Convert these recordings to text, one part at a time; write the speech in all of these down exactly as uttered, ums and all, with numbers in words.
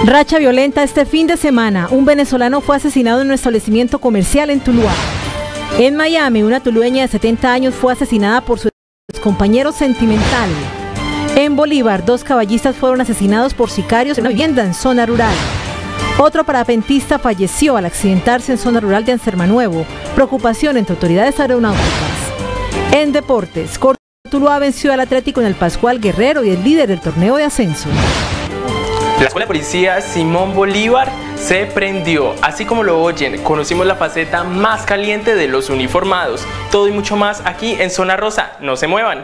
Racha violenta este fin de semana. Un venezolano fue asesinado en un establecimiento comercial en Tuluá. En Miami, una tulueña de setenta años fue asesinada por su compañero sentimental. En Bolívar, dos caballistas fueron asesinados por sicarios en una vivienda en zona rural. Otro parapentista falleció al accidentarse en zona rural de Ansermanuevo. Preocupación entre autoridades aeronáuticas. En deportes, Cortuluá venció al Atlético en el Pascual Guerrero y es líder del torneo de ascenso. La Escuela de Policía Simón Bolívar se prendió. Así como lo oyen, conocimos la faceta más caliente de los uniformados. Todo y mucho más aquí en Zona Rosa. No se muevan.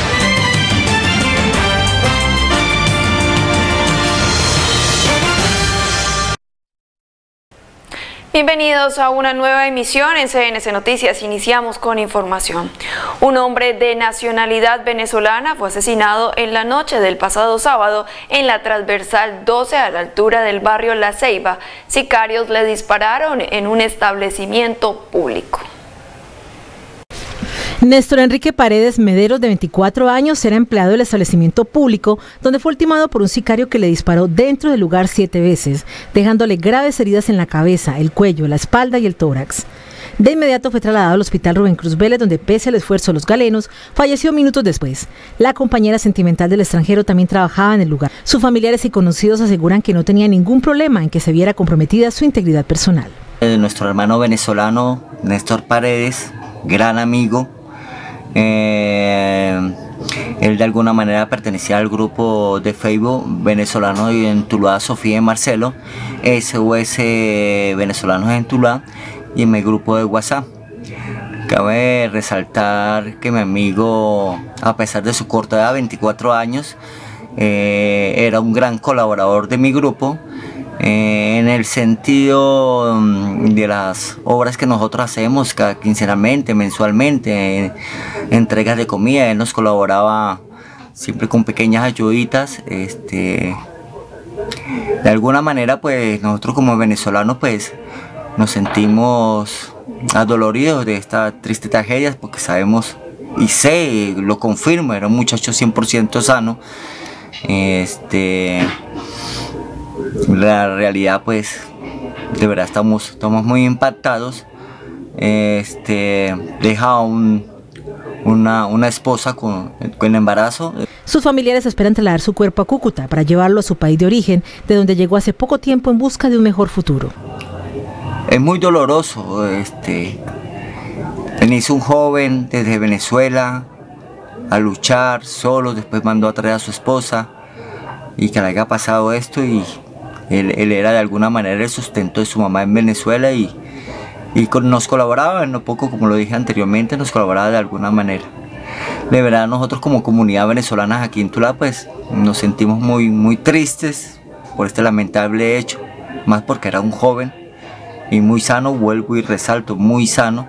Bienvenidos a una nueva emisión en C N C Noticias. Iniciamos con información. Un hombre de nacionalidad venezolana fue asesinado en la noche del pasado sábado en la transversal doce a la altura del barrio La Ceiba. Sicarios le dispararon en un establecimiento público. Néstor Enrique Paredes Mederos, de veinticuatro años, era empleado del establecimiento público, donde fue ultimado por un sicario que le disparó dentro del lugar siete veces, dejándole graves heridas en la cabeza, el cuello, la espalda y el tórax. De inmediato fue trasladado al hospital Rubén Cruz Vélez, donde pese al esfuerzo de los galenos, falleció minutos después. La compañera sentimental del extranjero también trabajaba en el lugar. Sus familiares y conocidos aseguran que no tenía ningún problema en que se viera comprometida su integridad personal. Nuestro hermano venezolano, Néstor Paredes, gran amigo. Eh, él de alguna manera pertenecía al grupo de Facebook venezolano en Tuluá, Sofía y Marcelo, S O S venezolanos en Tuluá, y en mi grupo de WhatsApp. Cabe resaltar que mi amigo, a pesar de su corta edad, veinticuatro años, eh, era un gran colaborador de mi grupo. Eh, en el sentido de las obras que nosotros hacemos cada quincenalmente, mensualmente, eh, entregas de comida, él nos colaboraba siempre con pequeñas ayuditas. Este, de alguna manera, pues nosotros como venezolanos, pues nos sentimos adoloridos de esta triste tragedia, porque sabemos y sé, lo confirmo, era un muchacho cien por ciento sano. Este, la realidad, pues, de verdad estamos, estamos muy impactados. Este, deja un, una, una esposa con, con embarazo. Sus familiares esperan trasladar su cuerpo a Cúcuta para llevarlo a su país de origen, de donde llegó hace poco tiempo en busca de un mejor futuro. Es muy doloroso. Este, venirse un joven desde Venezuela a luchar solo, después mandó a traer a su esposa, y que le haya pasado esto, y Él, él era de alguna manera el sustento de su mamá en Venezuela, y, y con, nos colaboraba, en lo poco, como lo dije anteriormente, nos colaboraba de alguna manera. De verdad, nosotros como comunidad venezolana aquí en Tuluá, pues nos sentimos muy, muy tristes por este lamentable hecho, más porque era un joven y muy sano, vuelvo y resalto, muy sano,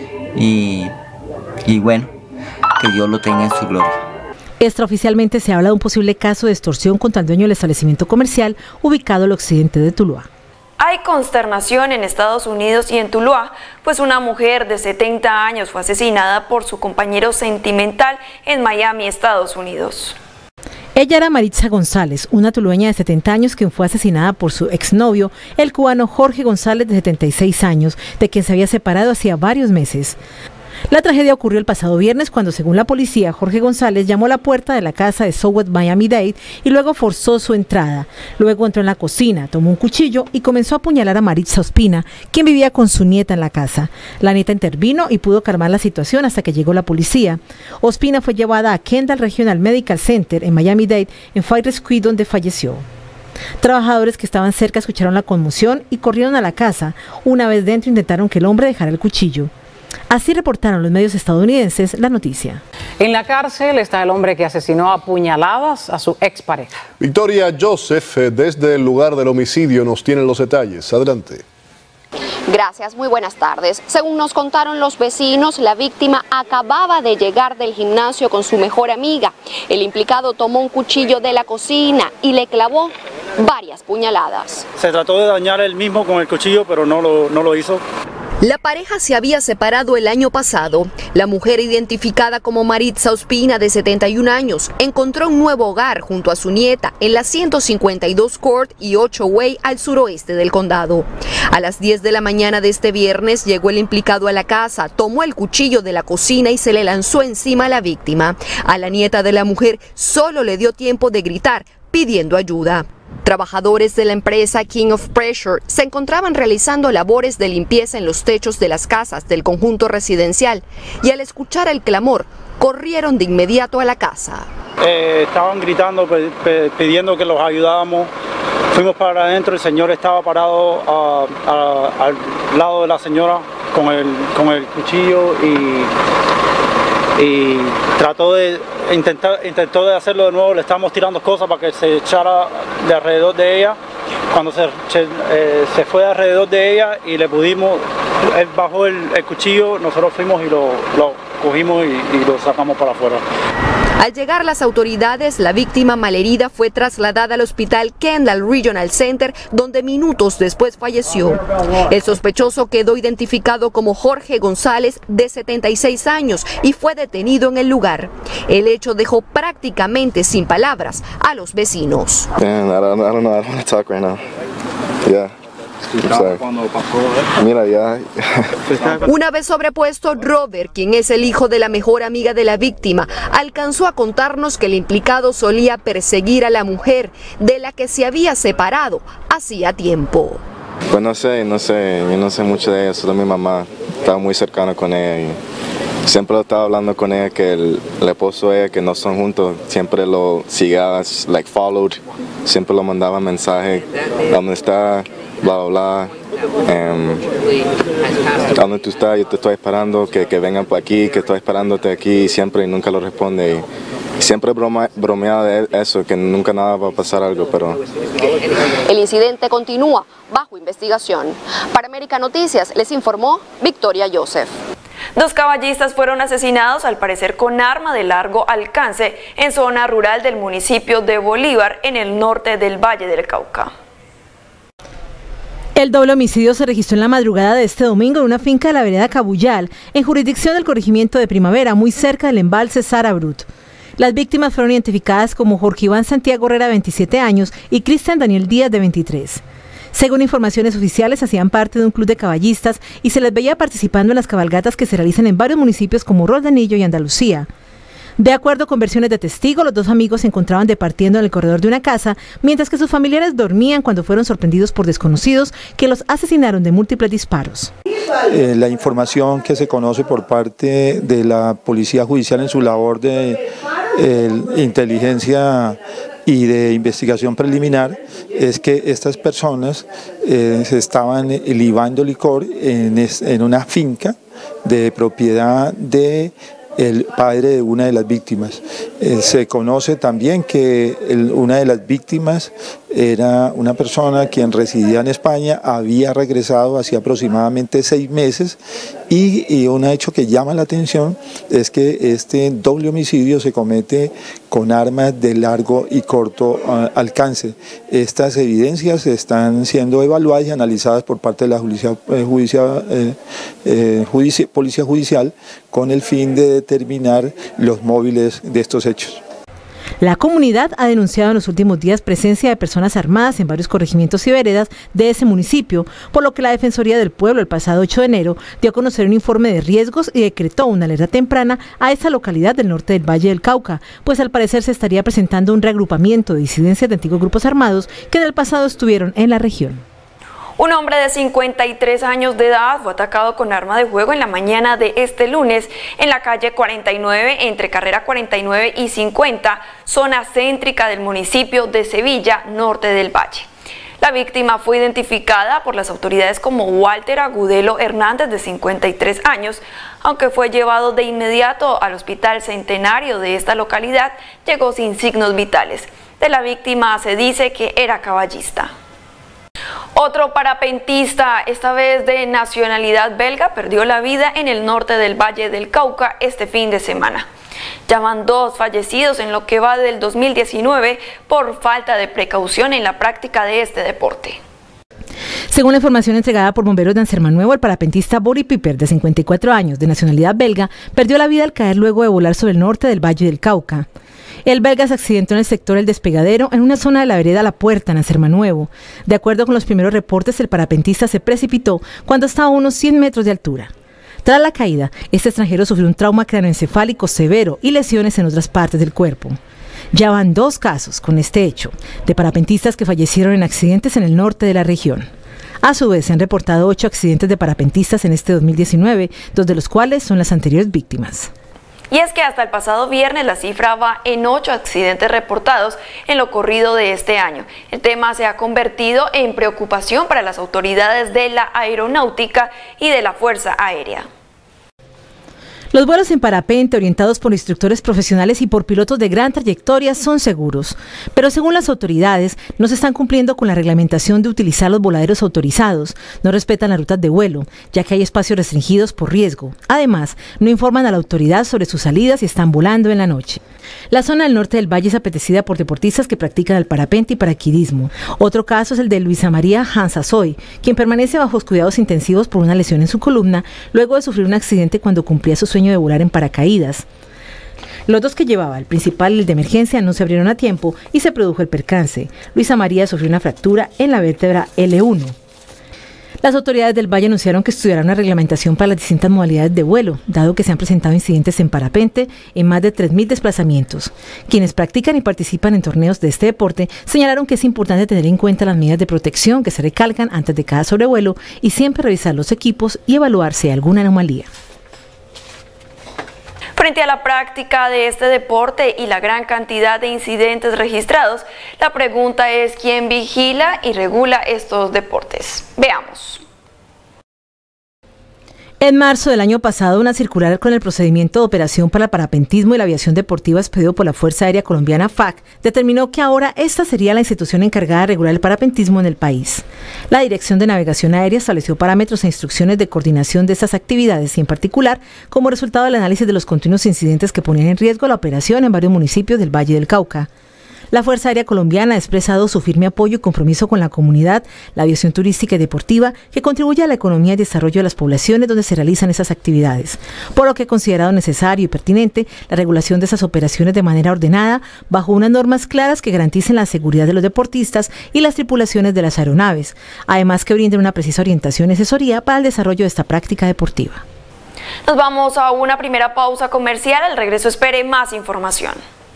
y, y bueno, que Dios lo tenga en su gloria. Extraoficialmente se habla de un posible caso de extorsión contra el dueño del establecimiento comercial ubicado al occidente de Tuluá. Hay consternación en Estados Unidos y en Tuluá, pues una mujer de setenta años fue asesinada por su compañero sentimental en Miami, Estados Unidos. Ella era Maritza González, una tulueña de setenta años quien fue asesinada por su exnovio, el cubano Jorge González, de setenta y seis años, de quien se había separado hacía varios meses. La tragedia ocurrió el pasado viernes cuando, según la policía, Jorge González llamó a la puerta de la casa de Southwest Miami-Dade y luego forzó su entrada. Luego entró en la cocina, tomó un cuchillo y comenzó a apuñalar a Maritza Ospina, quien vivía con su nieta en la casa. La nieta intervino y pudo calmar la situación hasta que llegó la policía. Ospina fue llevada a Kendall Regional Medical Center en Miami-Dade, en Fire Rescue, donde falleció. Trabajadores que estaban cerca escucharon la conmoción y corrieron a la casa. Una vez dentro intentaron que el hombre dejara el cuchillo. Así reportaron los medios estadounidenses la noticia. En la cárcel está el hombre que asesinó a puñaladas a su expareja. Victoria Joseph, desde el lugar del homicidio, nos tiene los detalles. Adelante. Gracias, muy buenas tardes. Según nos contaron los vecinos, la víctima acababa de llegar del gimnasio con su mejor amiga. El implicado tomó un cuchillo de la cocina y le clavó varias puñaladas. Se trató de dañar él mismo con el cuchillo, pero no lo, no lo hizo. La pareja se había separado el año pasado. La mujer, identificada como Maritza Ospina, de setenta y un años, encontró un nuevo hogar junto a su nieta en la ciento cincuenta y dos Court y ocho Way al suroeste del condado. A las diez de la mañana de este viernes llegó el implicado a la casa, tomó el cuchillo de la cocina y se le lanzó encima a la víctima. A la nieta de la mujer solo le dio tiempo de gritar pidiendo ayuda. Trabajadores de la empresa King of Pressure se encontraban realizando labores de limpieza en los techos de las casas del conjunto residencial y al escuchar el clamor, corrieron de inmediato a la casa. Eh, estaban gritando, pe pe pidiendo que los ayudáramos. Fuimos para adentro, el señor estaba parado a, a, al lado de la señora con el, con el cuchillo y, y trató de intentar, intentó de hacerlo de nuevo. Le estábamos tirando cosas para que se echara de alrededor de ella. Cuando se, eh, se fue alrededor de ella y le pudimos, él bajó el, el cuchillo, nosotros fuimos y lo, lo cogimos y, y lo sacamos para afuera. Al llegar las autoridades, la víctima malherida fue trasladada al hospital Kendall Regional Center, donde minutos después falleció. El sospechoso quedó identificado como Jorge González, de setenta y seis años, y fue detenido en el lugar. El hecho dejó prácticamente sin palabras a los vecinos. Man, I don't, I don't know, I don't want to talk right now. Yeah. Mira, ya. Una vez sobrepuesto, Robert, quien es el hijo de la mejor amiga de la víctima, alcanzó a contarnos que el implicado solía perseguir a la mujer de la que se había separado hacía tiempo. Pues no sé, no sé, yo no sé mucho de ella, solo mi mamá estaba muy cercana con ella y siempre lo estaba hablando con ella que el, el esposo de ella, que no son juntos, siempre lo seguía, like followed, siempre lo mandaba mensajes, ¿dónde está? Bla, bla, bla. Um, ¿Dónde tú estás? Yo te estoy esperando, que, que vengan por aquí, que estoy esperándote aquí, siempre y nunca lo responde. Y siempre broma, bromeaba de eso, que nunca nada va a pasar algo, pero... El incidente continúa bajo investigación. Para América Noticias les informó Victoria Joseph. Dos caballistas fueron asesinados, al parecer con arma de largo alcance, en zona rural del municipio de Bolívar, en el norte del Valle del Cauca. El doble homicidio se registró en la madrugada de este domingo en una finca de la vereda Cabuyal, en jurisdicción del corregimiento de Primavera, muy cerca del embalse Sara Brut. Las víctimas fueron identificadas como Jorge Iván Santiago Herrera, de veintisiete años, y Cristian Daniel Díaz, de veintitrés. Según informaciones oficiales, hacían parte de un club de caballistas y se les veía participando en las cabalgatas que se realizan en varios municipios como Roldanillo y Andalucía. De acuerdo con versiones de testigos, los dos amigos se encontraban departiendo en el corredor de una casa, mientras que sus familiares dormían cuando fueron sorprendidos por desconocidos que los asesinaron de múltiples disparos. Eh, la información que se conoce por parte de la Policía Judicial en su labor de eh, inteligencia y de investigación preliminar es que estas personas eh, se estaban libando licor en, en una finca de propiedad de el padre de una de las víctimas. Eh, se conoce también que el, una de las víctimas era una persona quien residía en España, había regresado hacía aproximadamente seis meses y, y un hecho que llama la atención es que este doble homicidio se comete con armas de largo y corto uh, alcance. Estas evidencias están siendo evaluadas y analizadas por parte de la judicia, eh, judicia, eh, eh, judici, Policía Judicial con el fin de determinar los móviles de estos hechos. La comunidad ha denunciado en los últimos días presencia de personas armadas en varios corregimientos y veredas de ese municipio, por lo que la Defensoría del Pueblo el pasado ocho de enero dio a conocer un informe de riesgos y decretó una alerta temprana a esa localidad del norte del Valle del Cauca, pues al parecer se estaría presentando un reagrupamiento de disidencias de antiguos grupos armados que en el pasado estuvieron en la región. Un hombre de cincuenta y tres años de edad fue atacado con arma de fuego en la mañana de este lunes en la calle cuarenta y nueve, entre carrera cuarenta y nueve y cincuenta, zona céntrica del municipio de Sevilla, norte del Valle. La víctima fue identificada por las autoridades como Walter Agudelo Hernández, de cincuenta y tres años, aunque fue llevado de inmediato al Hospital Centenario de esta localidad, llegó sin signos vitales. De la víctima se dice que era caballista. Otro parapentista, esta vez de nacionalidad belga, perdió la vida en el norte del Valle del Cauca este fin de semana. Ya van dos fallecidos en lo que va del dos mil diecinueve por falta de precaución en la práctica de este deporte. Según la información entregada por bomberos de Anserma-Nuevo, el parapentista Boris Piper, de cincuenta y cuatro años, de nacionalidad belga, perdió la vida al caer luego de volar sobre el norte del Valle del Cauca. El belga se accidentó en el sector El Despegadero, en una zona de la vereda La Puerta, en Anserma-Nuevo. De acuerdo con los primeros reportes, el parapentista se precipitó cuando estaba a unos cien metros de altura. Tras la caída, este extranjero sufrió un trauma craneoencefálico severo y lesiones en otras partes del cuerpo. Ya van dos casos con este hecho, de parapentistas que fallecieron en accidentes en el norte de la región. A su vez, se han reportado ocho accidentes de parapentistas en este dos mil diecinueve, dos de los cuales son las anteriores víctimas. Y es que hasta el pasado viernes la cifra va en ocho accidentes reportados en lo corrido de este año. El tema se ha convertido en preocupación para las autoridades de la aeronáutica y de la Fuerza Aérea. Los vuelos en parapente orientados por instructores profesionales y por pilotos de gran trayectoria son seguros, pero según las autoridades no se están cumpliendo con la reglamentación de utilizar los voladeros autorizados, no respetan las rutas de vuelo, ya que hay espacios restringidos por riesgo. Además, no informan a la autoridad sobre sus salidas y están volando en la noche. La zona del norte del valle es apetecida por deportistas que practican el parapente y paracaidismo. Otro caso es el de Luisa María Hansasoy, quien permanece bajo cuidados intensivos por una lesión en su columna luego de sufrir un accidente cuando cumplía su sueño de volar en paracaídas. Los dos que llevaba, el principal y el de emergencia, no se abrieron a tiempo y se produjo el percance. Luisa María sufrió una fractura en la vértebra L uno. Las autoridades del Valle anunciaron que estudiarán una reglamentación para las distintas modalidades de vuelo, dado que se han presentado incidentes en parapente en más de tres mil desplazamientos. Quienes practican y participan en torneos de este deporte señalaron que es importante tener en cuenta las medidas de protección que se recalcan antes de cada sobrevuelo y siempre revisar los equipos y evaluar si hay alguna anomalía. Frente a la práctica de este deporte y la gran cantidad de incidentes registrados, la pregunta es ¿quién vigila y regula estos deportes? Veamos. En marzo del año pasado, una circular con el procedimiento de operación para el parapentismo y la aviación deportiva expedido por la Fuerza Aérea Colombiana F A C determinó que ahora esta sería la institución encargada de regular el parapentismo en el país. La Dirección de Navegación Aérea estableció parámetros e instrucciones de coordinación de estas actividades y en particular, como resultado del análisis de los continuos incidentes que ponían en riesgo la operación en varios municipios del Valle del Cauca. La Fuerza Aérea Colombiana ha expresado su firme apoyo y compromiso con la comunidad, la aviación turística y deportiva, que contribuye a la economía y desarrollo de las poblaciones donde se realizan esas actividades, por lo que ha considerado necesario y pertinente la regulación de esas operaciones de manera ordenada, bajo unas normas claras que garanticen la seguridad de los deportistas y las tripulaciones de las aeronaves, además que brinden una precisa orientación y asesoría para el desarrollo de esta práctica deportiva. Nos vamos a una primera pausa comercial, al regreso espere más información.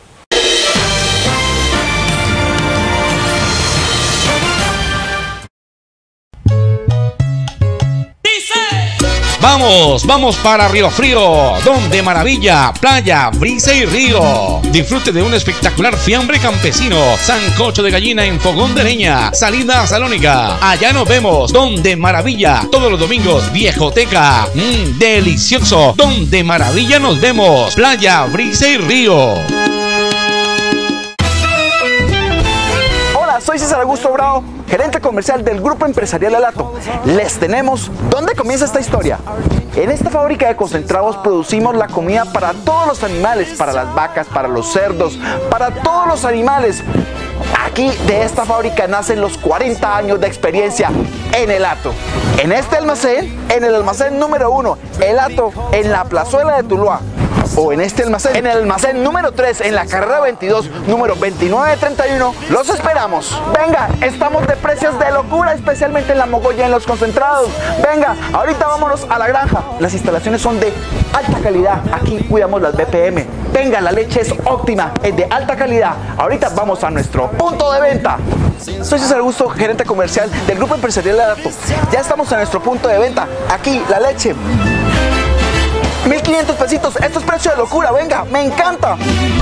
Vamos, vamos para Río Frío, donde maravilla, playa, brisa y río. Disfrute de un espectacular fiambre campesino, sancocho de gallina en fogón de leña, salida salónica. Allá nos vemos, donde maravilla, todos los domingos, viejoteca. Mmm, delicioso, donde maravilla nos vemos, playa, brisa y río. Soy César Augusto Bravo, gerente comercial del Grupo Empresarial Elato. Les tenemos ¿dónde comienza esta historia? En esta fábrica de concentrados producimos la comida para todos los animales, para las vacas, para los cerdos, para todos los animales. Aquí de esta fábrica nacen los cuarenta años de experiencia en Elato. En este almacén, en el almacén número uno, Elato, en la plazuela de Tuluá. O en este almacén, en el almacén número tres, en la carrera veintidós, número veintinueve treinta y uno, los esperamos. Venga, estamos de precios de locura, especialmente en la mogolla, en los concentrados. Venga, ahorita vámonos a la granja. Las instalaciones son de alta calidad, aquí cuidamos las B P M. Venga, la leche es óptima, es de alta calidad. Ahorita vamos a nuestro punto de venta. Soy César Augusto, gerente comercial del Grupo Empresarial Elato. Ya estamos en nuestro punto de venta. Aquí, la leche. mil quinientos pesitos, esto es precio de locura, venga, me encanta.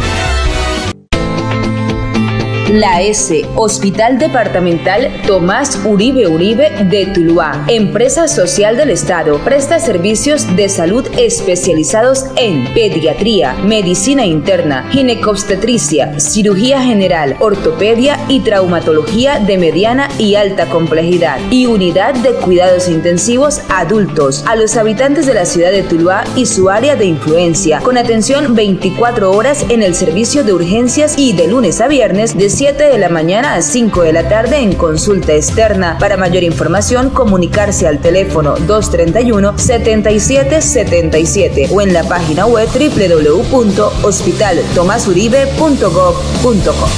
La S, Hospital Departamental Tomás Uribe Uribe de Tuluá, empresa social del Estado, presta servicios de salud especializados en pediatría, medicina interna, ginecobstetricia, cirugía general, ortopedia y traumatología de mediana y alta complejidad, y unidad de cuidados intensivos adultos a los habitantes de la ciudad de Tuluá y su área de influencia, con atención veinticuatro horas en el servicio de urgencias y de lunes a viernes de siete de la mañana a cinco de la tarde en consulta externa. Para mayor información, comunicarse al teléfono dos treinta y uno, setenta y siete setenta y siete o en la página web doble u doble u doble u punto hospital tomás uribe punto gov punto co.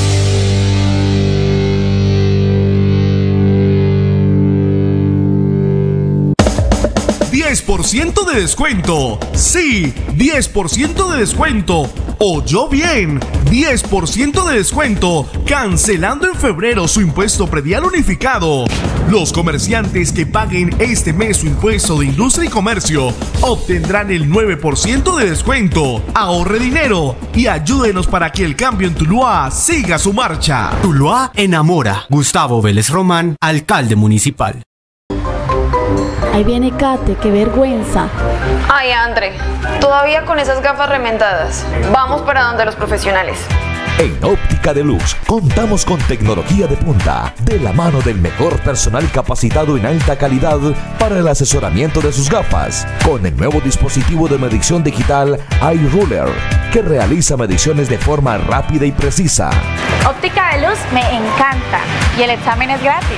diez por ciento de descuento. Sí, diez por ciento de descuento. Oyó bien, diez por ciento de descuento, cancelando en febrero su impuesto predial unificado. Los comerciantes que paguen este mes su impuesto de industria y comercio obtendrán el nueve por ciento de descuento. Ahorre dinero y ayúdenos para que el cambio en Tuluá siga su marcha. Tuluá enamora. Gustavo Vélez Román, alcalde municipal. Ahí viene Kate, qué vergüenza. Ay, André, todavía con esas gafas remendadas. Vamos para donde los profesionales. En Óptica de Luz contamos con tecnología de punta, de la mano del mejor personal capacitado en alta calidad para el asesoramiento de sus gafas, con el nuevo dispositivo de medición digital iRuler, que realiza mediciones de forma rápida y precisa. Óptica de Luz me encanta y el examen es gratis.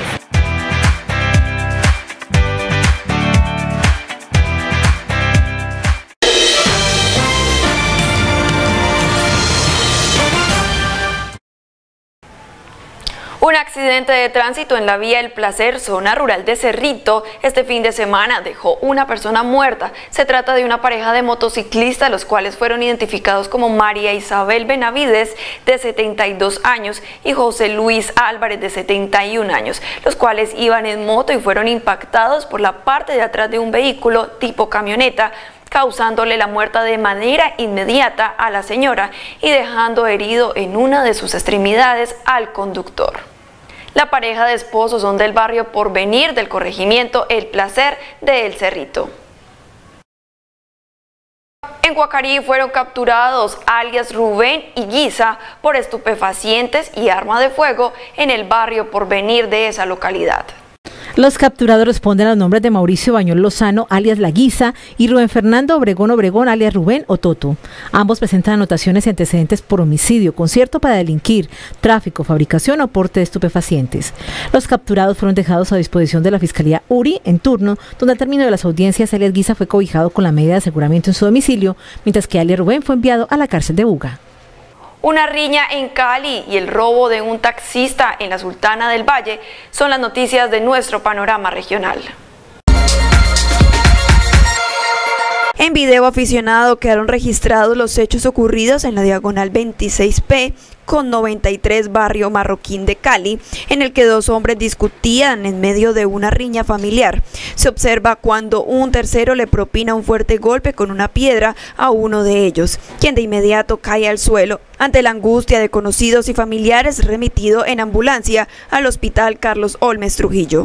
Un accidente de tránsito en la vía El Placer, zona rural de Cerrito, este fin de semana dejó una persona muerta. Se trata de una pareja de motociclistas, los cuales fueron identificados como María Isabel Benavides, de setenta y dos años, y José Luis Álvarez, de setenta y un años, los cuales iban en moto y fueron impactados por la parte de atrás de un vehículo tipo camioneta, causándole la muerte de manera inmediata a la señora y dejando herido en una de sus extremidades al conductor. La pareja de esposos son del barrio Porvenir del corregimiento El Placer de El Cerrito. En Guacarí fueron capturados alias Rubén y Guisa por estupefacientes y arma de fuego en el barrio Porvenir de esa localidad. Los capturados responden a los nombres de Mauricio Bañol Lozano, alias La Guisa, y Rubén Fernando Obregón Obregón, alias Rubén o Toto. Ambos presentan anotaciones y antecedentes por homicidio, concierto para delinquir, tráfico, fabricación o porte de estupefacientes. Los capturados fueron dejados a disposición de la Fiscalía Uri en turno, donde al término de las audiencias, alias Guisa fue cobijado con la medida de aseguramiento en su domicilio, mientras que alias Rubén fue enviado a la cárcel de Buga. Una riña en Cali y el robo de un taxista en la Sultana del Valle son las noticias de nuestro panorama regional. En video aficionado quedaron registrados los hechos ocurridos en la diagonal veintiséis P con noventa y tres barrio Marroquín de Cali, en el que dos hombres discutían en medio de una riña familiar. Se observa cuando un tercero le propina un fuerte golpe con una piedra a uno de ellos, quien de inmediato cae al suelo. Ante la angustia de conocidos y familiares, remitido en ambulancia al hospital Carlos Olmes Trujillo.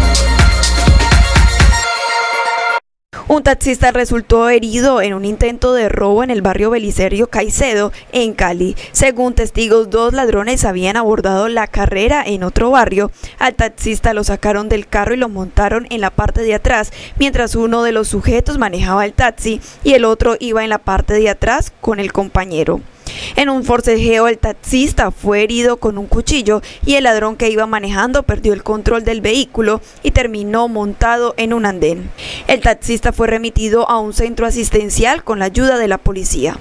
Un taxista resultó herido en un intento de robo en el barrio Belisario Caicedo, en Cali. Según testigos, dos ladrones habían abordado la carrera en otro barrio. Al taxista lo sacaron del carro y lo montaron en la parte de atrás, mientras uno de los sujetos manejaba el taxi y el otro iba en la parte de atrás con el compañero. En un forcejeo, el taxista fue herido con un cuchillo y el ladrón que iba manejando perdió el control del vehículo y terminó montado en un andén. El taxista fue remitido a un centro asistencial con la ayuda de la policía.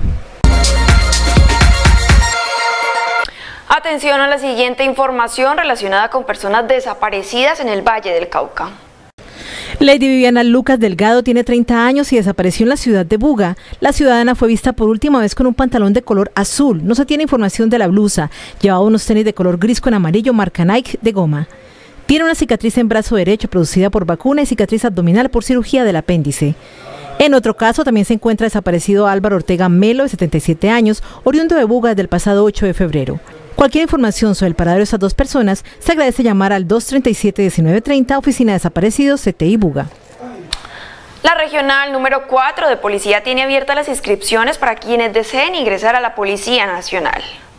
Atención a la siguiente información relacionada con personas desaparecidas en el Valle del Cauca. Lady Viviana Lucas Delgado tiene treinta años y desapareció en la ciudad de Buga. La ciudadana fue vista por última vez con un pantalón de color azul. No se tiene información de la blusa. Llevaba unos tenis de color gris con amarillo marca Nike de goma. Tiene una cicatriz en brazo derecho producida por vacuna y cicatriz abdominal por cirugía del apéndice. En otro caso también se encuentra desaparecido Álvaro Ortega Melo, de setenta y siete años, oriundo de Buga desde el pasado ocho de febrero. Cualquier información sobre el paradero de estas dos personas, se agradece llamar al dos treinta y siete, diecinueve treinta, Oficina de Desaparecidos, C T I Buga. La regional número cuatro de Policía tiene abiertas las inscripciones para quienes deseen ingresar a la Policía Nacional.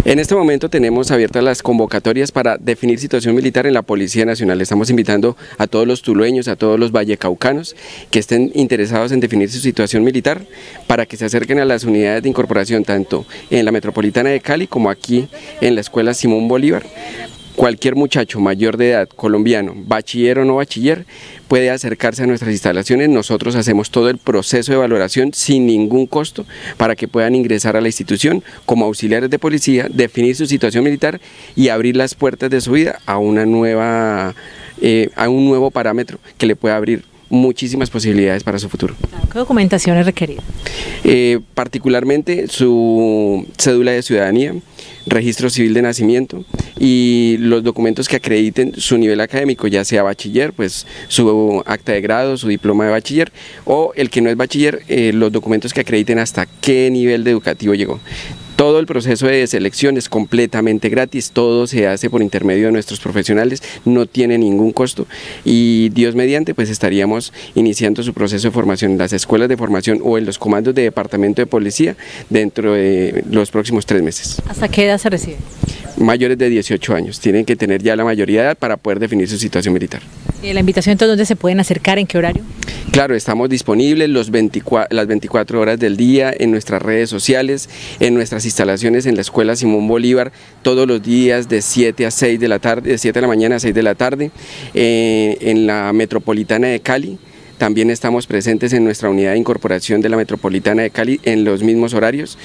En este momento tenemos abiertas las convocatorias para definir situación militar en la Policía Nacional. Estamos invitando a todos los tulueños, a todos los vallecaucanos que estén interesados en definir su situación militar para que se acerquen a las unidades de incorporación tanto en la Metropolitana de Cali como aquí en la Escuela Simón Bolívar. Cualquier muchacho mayor de edad, colombiano, bachiller o no bachiller, puede acercarse a nuestras instalaciones. Nosotros hacemos todo el proceso de valoración sin ningún costo para que puedan ingresar a la institución como auxiliares de policía, definir su situación militar y abrir las puertas de su vida a, una nueva, eh, a un nuevo parámetro que le pueda abrir muchísimas posibilidades para su futuro. ¿Qué documentación es requerida? Eh, particularmente su cédula de ciudadanía, registro civil de nacimiento y los documentos que acrediten su nivel académico, ya sea bachiller, pues su acta de grado, su diploma de bachiller, o el que no es bachiller, eh, los documentos que acrediten hasta qué nivel de educativo llegó. Todo el proceso de selección es completamente gratis, todo se hace por intermedio de nuestros profesionales, no tiene ningún costo y Dios mediante pues estaríamos iniciando su proceso de formación en las escuelas de formación o en los comandos de departamento de policía dentro de los próximos tres meses. ¿Hasta qué edad se recibe? Mayores de dieciocho años, tienen que tener ya la mayoría de edad para poder definir su situación militar. ¿Y la invitación entonces dónde se pueden acercar, en qué horario? Claro, estamos disponibles los veinticuatro, las veinticuatro horas del día en nuestras redes sociales, en nuestras instalaciones en la Escuela Simón Bolívar, todos los días de siete a seis de la tarde, de siete de la mañana a seis de la tarde, eh, en la Metropolitana de Cali. También estamos presentes en nuestra unidad de incorporación de la Metropolitana de Cali en los mismos horarios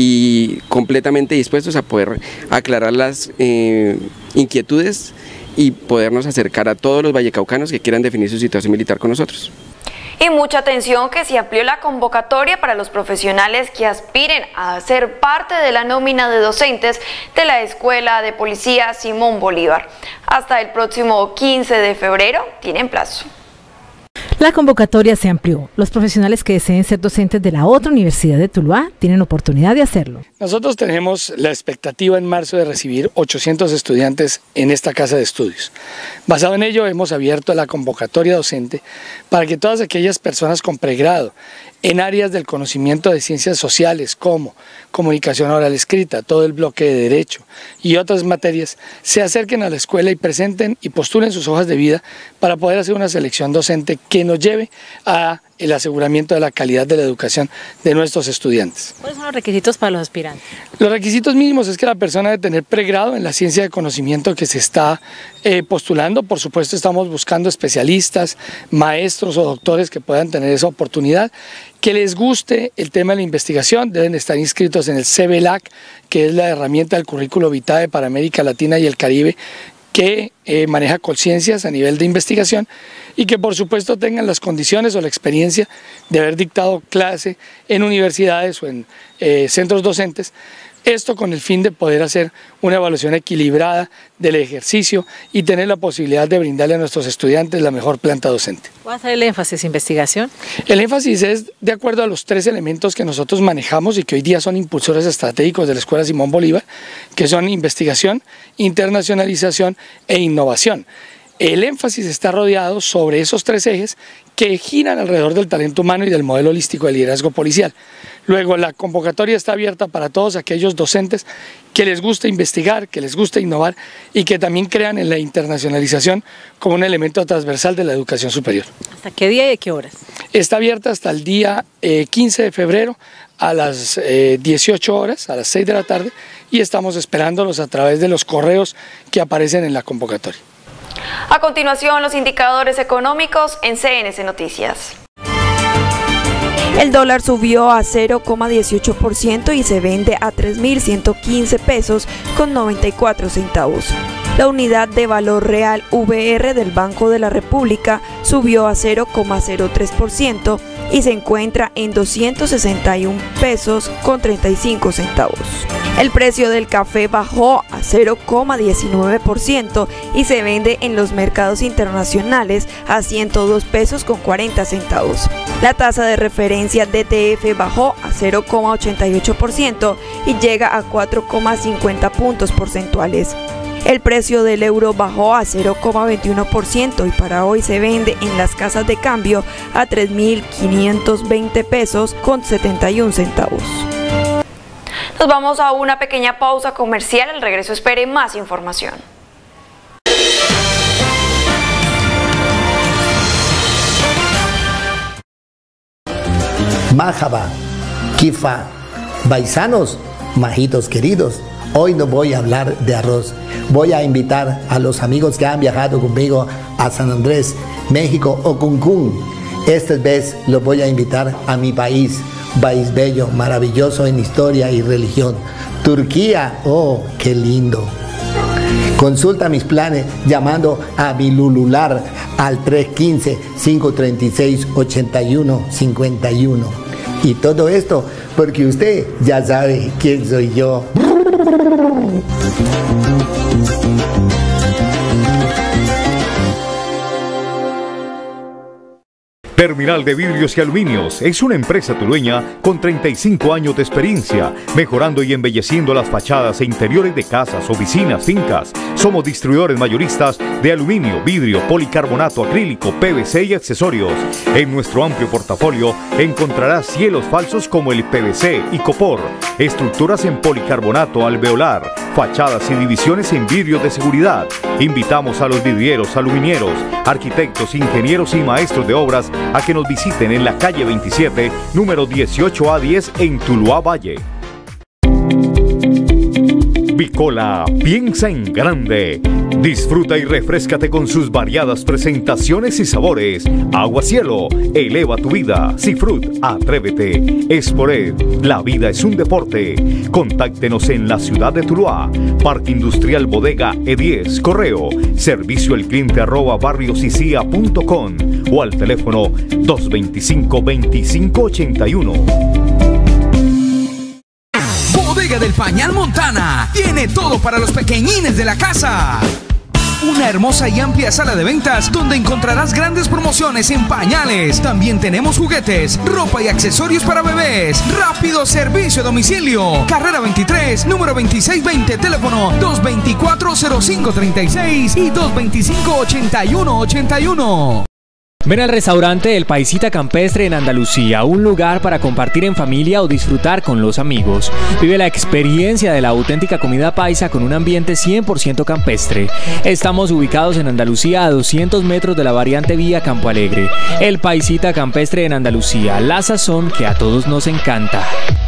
y completamente dispuestos a poder aclarar las eh, inquietudes y podernos acercar a todos los vallecaucanos que quieran definir su situación militar con nosotros. Y mucha atención que se amplió la convocatoria para los profesionales que aspiren a ser parte de la nómina de docentes de la Escuela de Policía Simón Bolívar. Hasta el próximo quince de febrero tienen plazo. La convocatoria se amplió. Los profesionales que deseen ser docentes de la otra Universidad de Tuluá tienen oportunidad de hacerlo. Nosotros tenemos la expectativa en marzo de recibir ochocientos estudiantes en esta casa de estudios. Basado en ello, hemos abierto la convocatoria docente para que todas aquellas personas con pregrado en áreas del conocimiento de ciencias sociales como comunicación oral escrita, todo el bloque de derecho y otras materias, se acerquen a la escuela y presenten y postulen sus hojas de vida para poder hacer una selección docente que nos lleve a el aseguramiento de la calidad de la educación de nuestros estudiantes. ¿Cuáles son los requisitos para los aspirantes? Los requisitos mínimos es que la persona debe tener pregrado en la ciencia de conocimiento que se está eh, postulando. Por supuesto, estamos buscando especialistas, maestros o doctores que puedan tener esa oportunidad. Que les guste el tema de la investigación, deben estar inscritos en el C B L A C, que es la herramienta del currículo vitae para América Latina y el Caribe, que eh, maneja Colciencias a nivel de investigación y que por supuesto tengan las condiciones o la experiencia de haber dictado clase en universidades o en eh, centros docentes. Esto con el fin de poder hacer una evaluación equilibrada del ejercicio y tener la posibilidad de brindarle a nuestros estudiantes la mejor planta docente. ¿Cuál va a ser el énfasis? ¿Investigación? El énfasis es de acuerdo a los tres elementos que nosotros manejamos y que hoy día son impulsores estratégicos de la Escuela Simón Bolívar, que son investigación, internacionalización e innovación. El énfasis está rodeado sobre esos tres ejes que giran alrededor del talento humano y del modelo holístico de liderazgo policial. Luego, la convocatoria está abierta para todos aquellos docentes que les gusta investigar, que les gusta innovar y que también crean en la internacionalización como un elemento transversal de la educación superior. ¿Hasta qué día y a qué horas? Está abierta hasta el día eh, quince de febrero a las eh, dieciocho horas, a las seis de la tarde, y estamos esperándolos a través de los correos que aparecen en la convocatoria. A continuación, los indicadores económicos en C N C Noticias. El dólar subió a cero coma dieciocho por ciento y se vende a tres mil ciento quince pesos con noventa y cuatro centavos. La unidad de valor real V R del Banco de la República subió a cero coma cero tres por ciento y se encuentra en doscientos sesenta y un pesos con treinta y cinco centavos. El precio del café bajó a cero coma diecinueve por ciento y se vende en los mercados internacionales a ciento dos pesos con cuarenta centavos. La tasa de referencia D T F bajó a cero coma ochenta y ocho por ciento y llega a cuatro coma cincuenta puntos porcentuales. El precio del euro bajó a cero coma veintiuno por ciento y para hoy se vende en las casas de cambio a tres mil quinientos veinte pesos con setenta y un centavos. Nos vamos a una pequeña pausa comercial, al regreso espere más información. Marhaba, Kifa, paisanos, majitos queridos. Hoy no voy a hablar de arroz. Voy a invitar a los amigos que han viajado conmigo a San Andrés, México o Cancún. Esta vez los voy a invitar a mi país, país bello, maravilloso en historia y religión. Turquía, oh, qué lindo. Consulta mis planes llamando a mi Lulular al tres uno cinco, cinco tres seis, ocho uno cinco uno. Y todo esto porque usted ya sabe quién soy yo. Terminal de Vidrios y Aluminios es una empresa tulueña con treinta y cinco años de experiencia, mejorando y embelleciendo las fachadas e interiores de casas, oficinas, fincas. Somos distribuidores mayoristas de aluminio, vidrio, policarbonato, acrílico, P V C y accesorios. En nuestro amplio portafolio encontrarás cielos falsos como el P V C y copor, estructuras en policarbonato alveolar, fachadas y divisiones en vidrio de seguridad. Invitamos a los vidrieros, aluminieros, arquitectos, ingenieros y maestros de obras a que nos visiten en la calle veintisiete, número dieciocho A diez en Tuluá Valle. Bicola piensa en grande. Disfruta y refréscate con sus variadas presentaciones y sabores. Agua Cielo, eleva tu vida. Seafruit, atrévete. Espored, la vida es un deporte. Contáctenos en la ciudad de Tuluá. Parque Industrial Bodega E diez, correo, servicio al cliente arroba barriosicia punto com o al teléfono dos veinticinco, veinticinco ochenta y uno. Bodega del Pañal Montana tiene todo para los pequeñines de la casa. Una hermosa y amplia sala de ventas donde encontrarás grandes promociones en pañales. También tenemos juguetes, ropa y accesorios para bebés. Rápido servicio a domicilio. Carrera veintitrés, número veintiséis veinte, teléfono dos veinticuatro, cero cinco treinta y seis y dos veinticinco, ochenta y uno ochenta y uno. Ven al restaurante El Paisita Campestre en Andalucía, un lugar para compartir en familia o disfrutar con los amigos. Vive la experiencia de la auténtica comida paisa con un ambiente cien por ciento campestre. Estamos ubicados en Andalucía a doscientos metros de la variante vía Campo Alegre. El Paisita Campestre en Andalucía, la sazón que a todos nos encanta.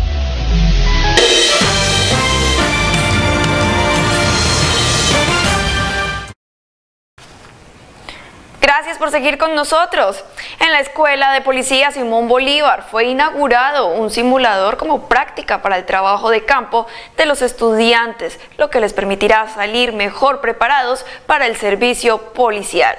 Gracias por seguir con nosotros. En la Escuela de Policía Simón Bolívar fue inaugurado un simulador como práctica para el trabajo de campo de los estudiantes, lo que les permitirá salir mejor preparados para el servicio policial.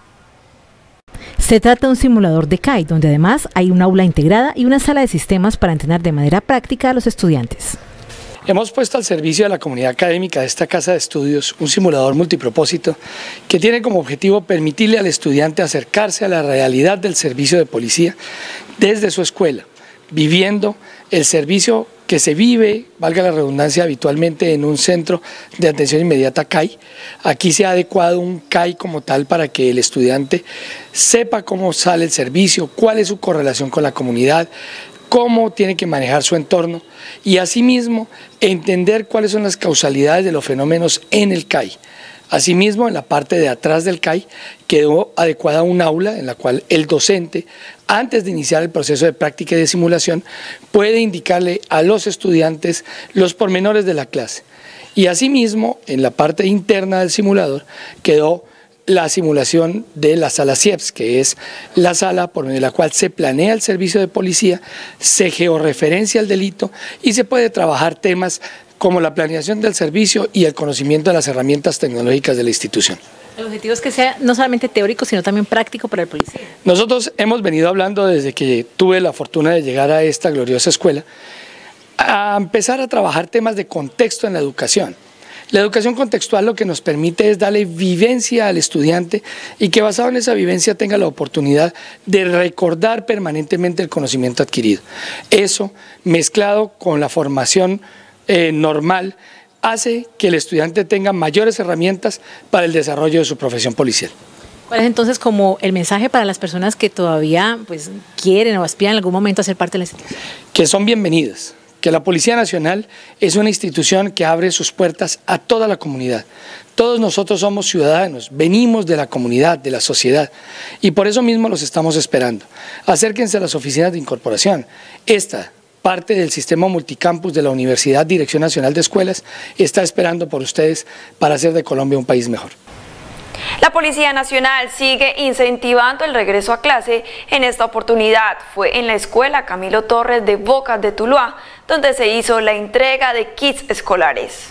Se trata de un simulador de C A I, donde además hay un aula integrada y una sala de sistemas para entrenar de manera práctica a los estudiantes. Hemos puesto al servicio de la comunidad académica de esta casa de estudios un simulador multipropósito que tiene como objetivo permitirle al estudiante acercarse a la realidad del servicio de policía desde su escuela, viviendo el servicio que se vive, valga la redundancia, habitualmente en un centro de atención inmediata C A I. Aquí se ha adecuado un C A I como tal para que el estudiante sepa cómo sale el servicio, cuál es su correlación con la comunidad, cómo tiene que manejar su entorno y asimismo entender cuáles son las causalidades de los fenómenos en el C A I. Asimismo, en la parte de atrás del C A I quedó adecuada un aula en la cual el docente, antes de iniciar el proceso de práctica y de simulación, puede indicarle a los estudiantes los pormenores de la clase. Y asimismo, en la parte interna del simulador quedó la simulación de la sala C I E P S, que es la sala por medio de la cual se planea el servicio de policía, se georreferencia el delito y se puede trabajar temas como la planeación del servicio y el conocimiento de las herramientas tecnológicas de la institución. El objetivo es que sea no solamente teórico, sino también práctico para el policía. Nosotros hemos venido hablando desde que tuve la fortuna de llegar a esta gloriosa escuela, a empezar a trabajar temas de contexto en la educación. La educación contextual lo que nos permite es darle vivencia al estudiante y que basado en esa vivencia tenga la oportunidad de recordar permanentemente el conocimiento adquirido. Eso, mezclado con la formación eh, normal, hace que el estudiante tenga mayores herramientas para el desarrollo de su profesión policial. ¿Cuál es entonces como el mensaje para las personas que todavía pues, quieren o aspiran en algún momento a ser parte de la institución? Que son bienvenidas, que la Policía Nacional es una institución que abre sus puertas a toda la comunidad. Todos nosotros somos ciudadanos, venimos de la comunidad, de la sociedad, y por eso mismo los estamos esperando. Acérquense a las oficinas de incorporación. Esta parte del sistema multicampus de la Universidad Dirección Nacional de Escuelas está esperando por ustedes para hacer de Colombia un país mejor. La Policía Nacional sigue incentivando el regreso a clase. En esta oportunidad fue en la Escuela Camilo Torres de Bocas de Tuluá, donde se hizo la entrega de kits escolares.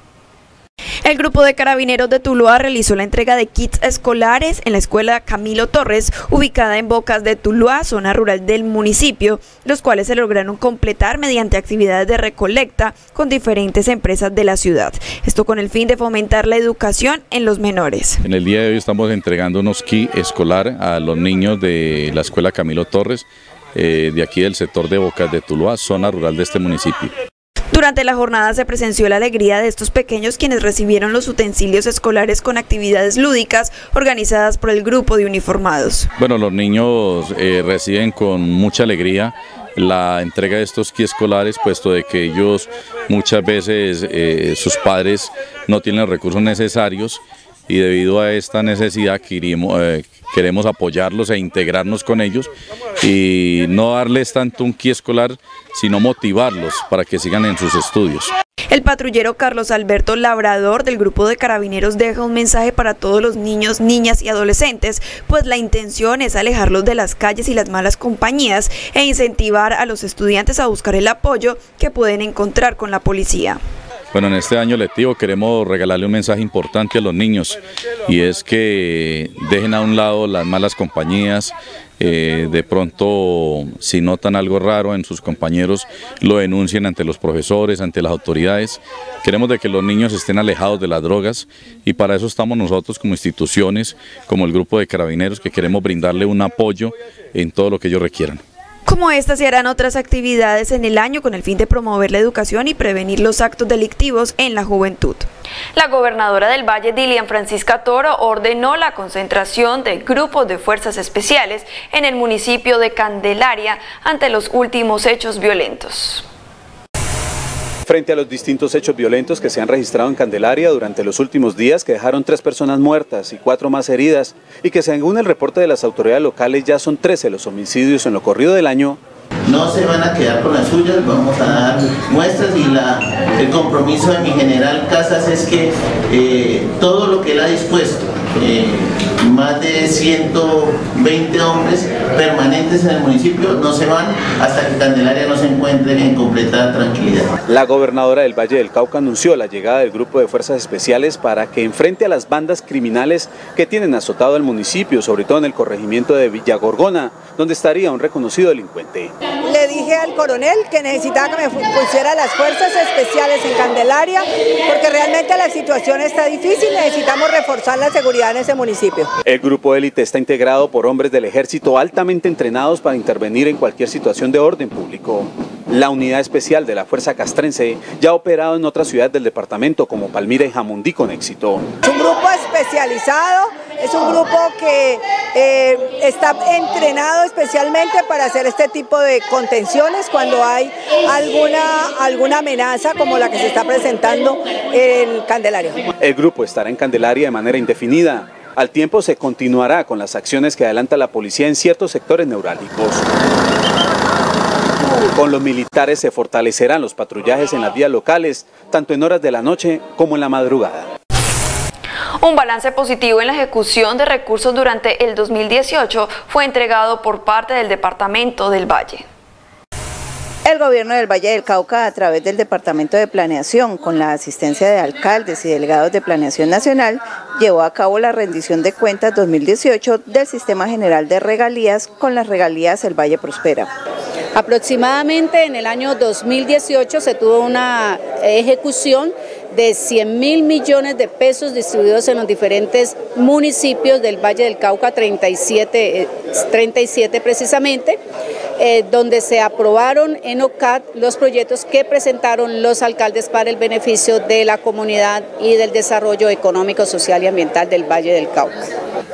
El grupo de carabineros de Tuluá realizó la entrega de kits escolares en la escuela Camilo Torres, ubicada en Bocas de Tuluá, zona rural del municipio, los cuales se lograron completar mediante actividades de recolecta con diferentes empresas de la ciudad. Esto con el fin de fomentar la educación en los menores. En el día de hoy estamos entregando unos kits escolar a los niños de la escuela Camilo Torres, eh, de aquí del sector de Bocas de Tuluá, zona rural de este municipio. Durante la jornada se presenció la alegría de estos pequeños, quienes recibieron los utensilios escolares con actividades lúdicas organizadas por el grupo de uniformados. Bueno, los niños eh, reciben con mucha alegría la entrega de estos kits escolares, puesto de que ellos muchas veces eh, sus padres no tienen los recursos necesarios, y debido a esta necesidad queremos, eh, queremos apoyarlos e integrarnos con ellos y no darles tanto un kit escolar, sino motivarlos para que sigan en sus estudios. El patrullero Carlos Alberto Labrador del grupo de carabineros deja un mensaje para todos los niños, niñas y adolescentes, pues la intención es alejarlos de las calles y las malas compañías e incentivar a los estudiantes a buscar el apoyo que pueden encontrar con la policía. Bueno, en este año lectivo queremos regalarle un mensaje importante a los niños, y es que dejen a un lado las malas compañías. Eh, de pronto, si notan algo raro en sus compañeros, lo denuncien ante los profesores, ante las autoridades. Queremos de que los niños estén alejados de las drogas, y para eso estamos nosotros como instituciones, como el grupo de carabineros, que queremos brindarle un apoyo en todo lo que ellos requieran. Como estas se harán otras actividades en el año con el fin de promover la educación y prevenir los actos delictivos en la juventud. La gobernadora del Valle, Dilian Francisca Toro, ordenó la concentración de grupos de fuerzas especiales en el municipio de Candelaria ante los últimos hechos violentos. Frente a los distintos hechos violentos que se han registrado en Candelaria durante los últimos días, que dejaron tres personas muertas y cuatro más heridas, y que según el reporte de las autoridades locales ya son trece los homicidios en lo corrido del año. No se van a quedar con las suyas, vamos a dar muestras, y la, el compromiso de mi general Casas es que eh, todo lo que él ha dispuesto, eh, más de ciento veinte hombres permanentes en el municipio, no se van hasta que Candelaria no se encuentre en completa tranquilidad. La gobernadora del Valle del Cauca anunció la llegada del grupo de fuerzas especiales para que enfrente a las bandas criminales que tienen azotado al municipio, sobre todo en el corregimiento de Villagorgona, donde estaría un reconocido delincuente. Le dije al coronel que necesitaba que me pusiera las fuerzas especiales en Candelaria, porque realmente la situación está difícil, necesitamos reforzar la seguridad en ese municipio. El grupo élite está integrado por hombres del ejército altamente entrenados para intervenir en cualquier situación de orden público. La unidad especial de la Fuerza Castrense ya ha operado en otras ciudades del departamento como Palmira y Jamundí con éxito. Es un grupo especializado, es un grupo que eh, está entrenado especialmente para hacer este tipo de contenciones cuando hay alguna, alguna amenaza como la que se está presentando en Candelaria. El grupo estará en Candelaria de manera indefinida. Al tiempo se continuará con las acciones que adelanta la policía en ciertos sectores neurálgicos. Con los militares se fortalecerán los patrullajes en las vías locales, tanto en horas de la noche como en la madrugada. Un balance positivo en la ejecución de recursos durante el dos mil dieciocho fue entregado por parte del Departamento del Valle. El gobierno del Valle del Cauca, a través del Departamento de Planeación, con la asistencia de alcaldes y delegados de Planeación Nacional, llevó a cabo la rendición de cuentas dos mil dieciocho del Sistema General de Regalías con las regalías El Valle Prospera. Aproximadamente en el año dos mil dieciocho se tuvo una ejecución de cien mil millones de pesos distribuidos en los diferentes municipios del Valle del Cauca, treinta y siete, treinta y siete precisamente, eh, donde se aprobaron en O C A T los proyectos que presentaron los alcaldes para el beneficio de la comunidad y del desarrollo económico, social y ambiental del Valle del Cauca.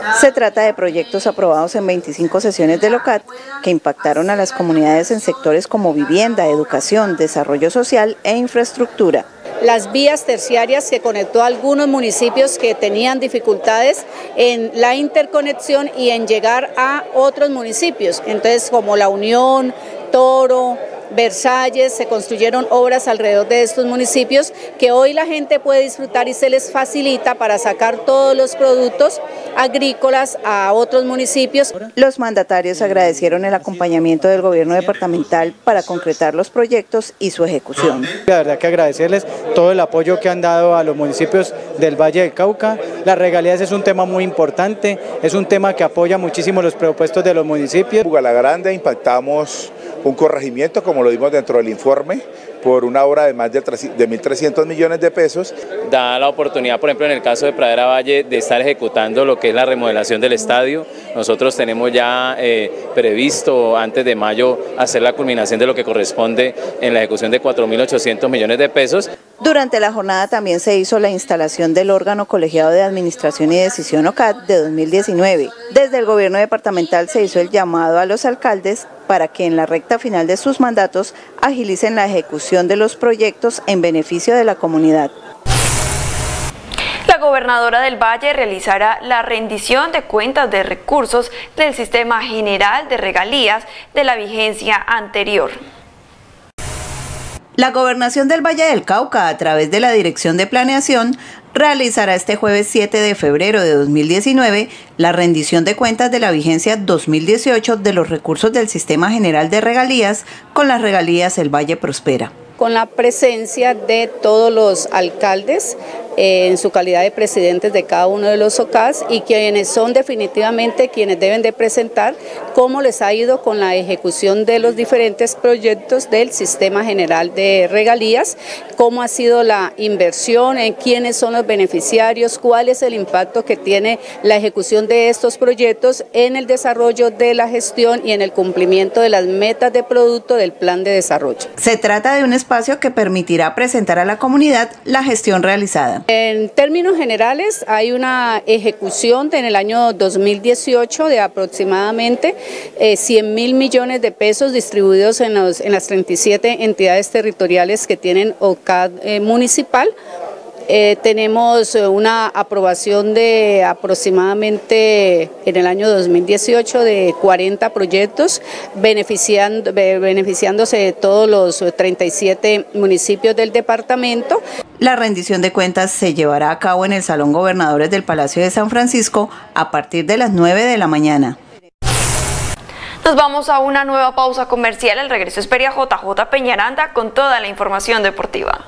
Se trata de proyectos aprobados en veinticinco sesiones del O C A T que impactaron a las comunidades en sectores como vivienda, educación, desarrollo social e infraestructura. Las vías terciarias que conectó a algunos municipios que tenían dificultades en la interconexión y en llegar a otros municipios, entonces como La Unión, Toro, Versalles, se construyeron obras alrededor de estos municipios que hoy la gente puede disfrutar y se les facilita para sacar todos los productos agrícolas a otros municipios. Los mandatarios agradecieron el acompañamiento del gobierno departamental para concretar los proyectos y su ejecución. La verdad que agradecerles todo el apoyo que han dado a los municipios del Valle del Cauca. Las regalías es un tema muy importante, es un tema que apoya muchísimo los presupuestos de los municipios. En La Grande impactamos un corregimiento, como lo vimos dentro del informe, por una obra de más de mil trescientos millones de pesos. Da la oportunidad, por ejemplo, en el caso de Pradera Valle, de estar ejecutando lo que es la remodelación del estadio. Nosotros tenemos ya eh, previsto antes de mayo hacer la culminación de lo que corresponde en la ejecución de cuatro mil ochocientos millones de pesos. Durante la jornada también se hizo la instalación del órgano colegiado de administración y decisión O C A T de dos mil diecinueve. Desde el gobierno departamental se hizo el llamado a los alcaldes para que en la recta final de sus mandatos agilicen la ejecución de los proyectos en beneficio de la comunidad. La gobernadora del Valle realizará la rendición de cuentas de recursos del Sistema General de Regalías de la vigencia anterior. La Gobernación del Valle del Cauca, a través de la Dirección de Planeación, realizará este jueves siete de febrero de dos mil diecinueve la rendición de cuentas de la vigencia dos mil dieciocho de los recursos del Sistema General de Regalías con las regalías El Valle Prospera. Con la presencia de todos los alcaldes eh, en su calidad de presidentes de cada uno de los O C A S y quienes son definitivamente quienes deben de presentar cómo les ha ido con la ejecución de los diferentes proyectos del Sistema General de Regalías, cómo ha sido la inversión, en quiénes son los beneficiarios, cuál es el impacto que tiene la ejecución de estos proyectos en el desarrollo de la gestión y en el cumplimiento de las metas de producto del plan de desarrollo. Se trata de un espacio que permitirá presentar a la comunidad la gestión realizada. En términos generales, hay una ejecución en el año dos mil dieciocho de aproximadamente eh, cien mil millones de pesos distribuidos en, los, en las treinta y siete entidades territoriales que tienen O C A D eh, municipal. Eh, tenemos una aprobación de aproximadamente en el año dos mil dieciocho de cuarenta proyectos, beneficiando, beneficiándose de todos los treinta y siete municipios del departamento. La rendición de cuentas se llevará a cabo en el Salón Gobernadores del Palacio de San Francisco a partir de las nueve de la mañana. Nos vamos a una nueva pausa comercial. Al regreso espera J J Peñaranda con toda la información deportiva.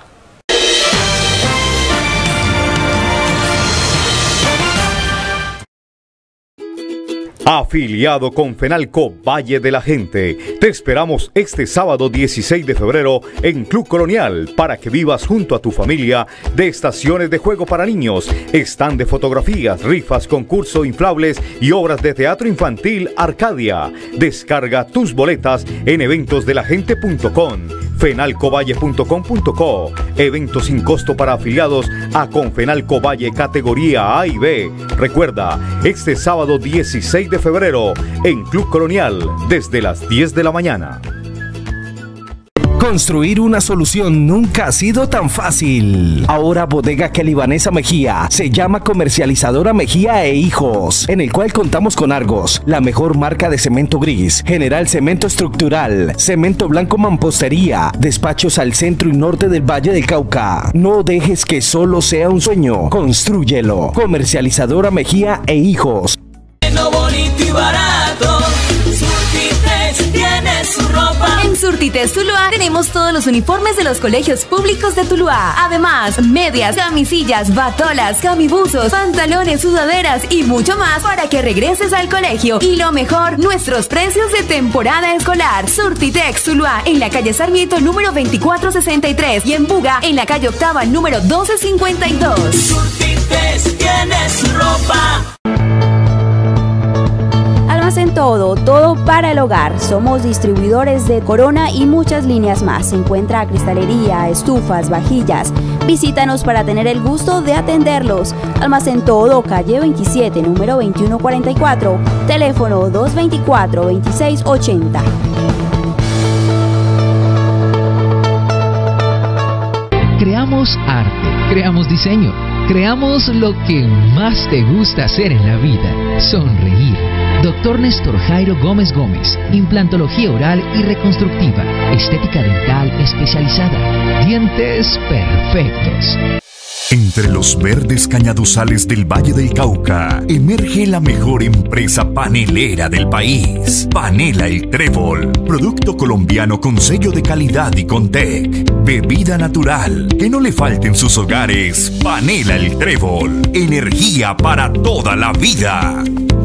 Afiliado con Fenalco Valle de la Gente. Te esperamos este sábado dieciséis de febrero en Club Colonial para que vivas junto a tu familia de estaciones de juego para niños, stand de fotografías, rifas, concurso, inflables y obras de teatro infantil Arcadia. Descarga tus boletas en eventos de la gente punto com, fenalco valle punto com punto co. Eventos sin costo para afiliados a Confenalco Valle categoría A y B. Recuerda, este sábado dieciséis de febrero en Club Colonial desde las diez de la mañana. Construir una solución nunca ha sido tan fácil. Ahora Bodega Kelly Vanessa Mejía se llama Comercializadora Mejía e Hijos, en el cual contamos con Argos, la mejor marca de cemento gris, General Cemento Estructural, Cemento Blanco Mampostería, despachos al centro y norte del Valle del Cauca. No dejes que solo sea un sueño, constrúyelo. Comercializadora Mejía e Hijos. Lo bonito y barato, Surtites tiene su ropa. En Surtites Tuluá tenemos todos los uniformes de los colegios públicos de Tuluá. Además, medias, camisillas, batolas, camibuzos, pantalones, sudaderas y mucho más para que regreses al colegio. Y lo mejor, nuestros precios de temporada escolar. Surtitex Tuluá en la calle Sarmiento número veinticuatro sesenta y tres y en Buga en la calle Octava número doce cincuenta y dos. Surtites tiene su ropa. Almacén Todo, todo para el hogar. Somos distribuidores de Corona y muchas líneas más. Se encuentra cristalería, estufas, vajillas. Visítanos para tener el gusto de atenderlos. Almacén Todo, calle veintisiete, número veintiuno cuarenta y cuatro, teléfono dos veinticuatro, veintiséis ochenta. Creamos arte, creamos diseño, creamos lo que más te gusta hacer en la vida, sonreír. Doctor Néstor Jairo Gómez Gómez, implantología oral y reconstructiva, estética dental especializada, dientes perfectos. Entre los verdes cañaduzales del Valle del Cauca, emerge la mejor empresa panelera del país. Panela El Trébol, producto colombiano con sello de calidad y con T E C. Bebida natural, que no le falte en sus hogares. Panela El Trébol, energía para toda la vida.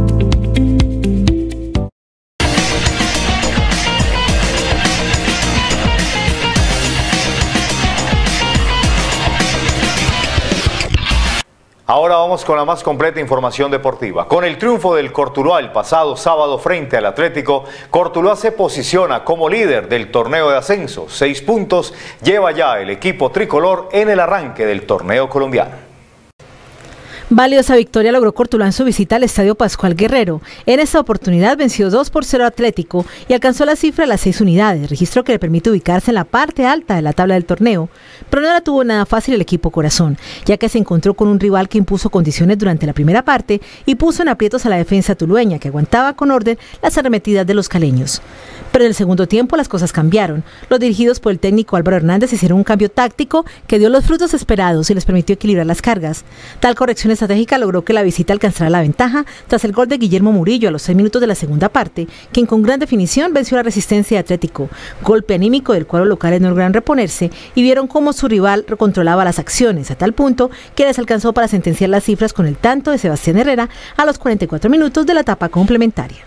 Ahora vamos con la más completa información deportiva. Con el triunfo del Cortuluá el pasado sábado frente al Atlético, Cortuluá se posiciona como líder del torneo de ascenso. Seis puntos lleva ya el equipo tricolor en el arranque del torneo colombiano. Valiosa victoria logró Cortuluá en su visita al Estadio Pascual Guerrero. En esta oportunidad venció dos por cero Atlético y alcanzó la cifra de las seis unidades, registro que le permite ubicarse en la parte alta de la tabla del torneo. Pero no la tuvo nada fácil el equipo Corazón, ya que se encontró con un rival que impuso condiciones durante la primera parte y puso en aprietos a la defensa tulueña, que aguantaba con orden las arremetidas de los caleños. Pero en el segundo tiempo las cosas cambiaron. Los dirigidos por el técnico Álvaro Hernández hicieron un cambio táctico que dio los frutos esperados y les permitió equilibrar las cargas. Tal corrección estratégica logró que la visita alcanzara la ventaja tras el gol de Guillermo Murillo a los seis minutos de la segunda parte, quien con gran definición venció la resistencia de Atlético. Golpe anímico del cual los locales no lograron reponerse y vieron cómo su rival controlaba las acciones, a tal punto que les alcanzó para sentenciar las cifras con el tanto de Sebastián Herrera a los cuarenta y cuatro minutos de la etapa complementaria.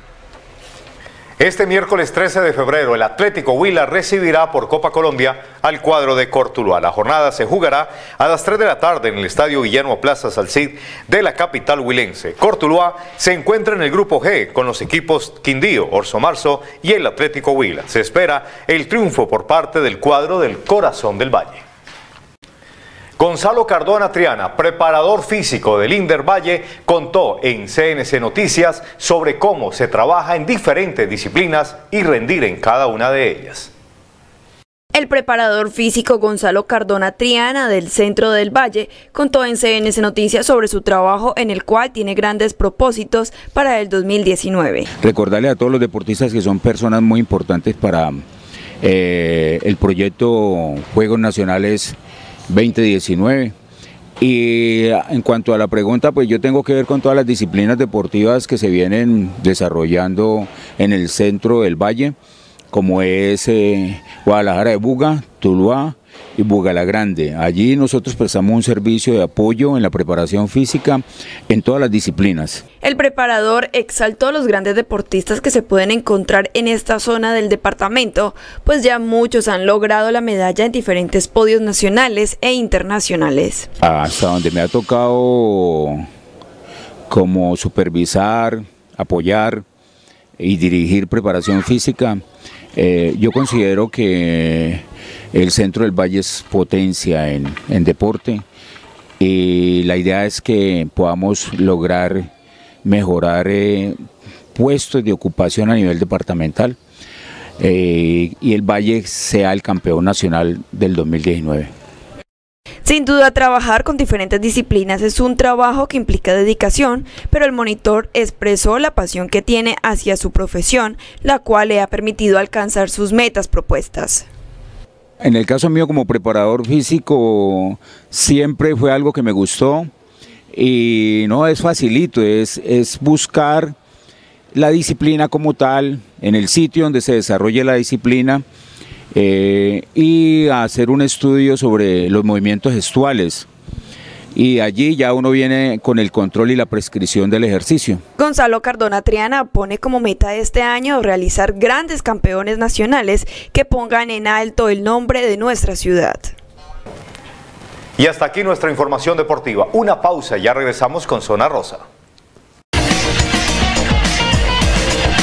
Este miércoles trece de febrero, el Atlético Huila recibirá por Copa Colombia al cuadro de Cortuluá. La jornada se jugará a las tres de la tarde en el Estadio Guillermo Plaza Salcid de la capital huilense. Cortuluá se encuentra en el grupo G con los equipos Quindío, Orso Marzo y el Atlético Huila. Se espera el triunfo por parte del cuadro del Corazón del Valle. Gonzalo Cardona Triana, preparador físico del Inder Valle, contó en C N C Noticias sobre cómo se trabaja en diferentes disciplinas y rendir en cada una de ellas. El preparador físico Gonzalo Cardona Triana del Centro del Valle contó en C N C Noticias sobre su trabajo, en el cual tiene grandes propósitos para el dos mil diecinueve. Recordarle a todos los deportistas que son personas muy importantes para eh, el proyecto Juegos Nacionales veinte diecinueve. Y en cuanto a la pregunta, pues yo tengo que ver con todas las disciplinas deportivas que se vienen desarrollando en el Centro del Valle, como es eh, Guadalajara de Buga, Tuluá y Buga la Grande. Allí nosotros prestamos un servicio de apoyo en la preparación física en todas las disciplinas. El preparador exaltó a los grandes deportistas que se pueden encontrar en esta zona del departamento, pues ya muchos han logrado la medalla en diferentes podios nacionales e internacionales. Hasta donde me ha tocado como supervisar, apoyar y dirigir preparación física, eh, yo considero que el Centro del Valle es potencia en, en deporte y la idea es que podamos lograr mejorar eh, puestos de ocupación a nivel departamental eh, y el Valle sea el campeón nacional del dos mil diecinueve. Sin duda, trabajar con diferentes disciplinas es un trabajo que implica dedicación, pero el monitor expresó la pasión que tiene hacia su profesión, la cual le ha permitido alcanzar sus metas propuestas. En el caso mío como preparador físico siempre fue algo que me gustó y no es facilito, es, es buscar la disciplina como tal, en el sitio donde se desarrolle la disciplina eh, y hacer un estudio sobre los movimientos gestuales. Y allí ya uno viene con el control y la prescripción del ejercicio. Gonzalo Cardona Triana pone como meta este año realizar grandes campeones nacionales que pongan en alto el nombre de nuestra ciudad. Y hasta aquí nuestra información deportiva. Una pausa y ya regresamos con Zona Rosa.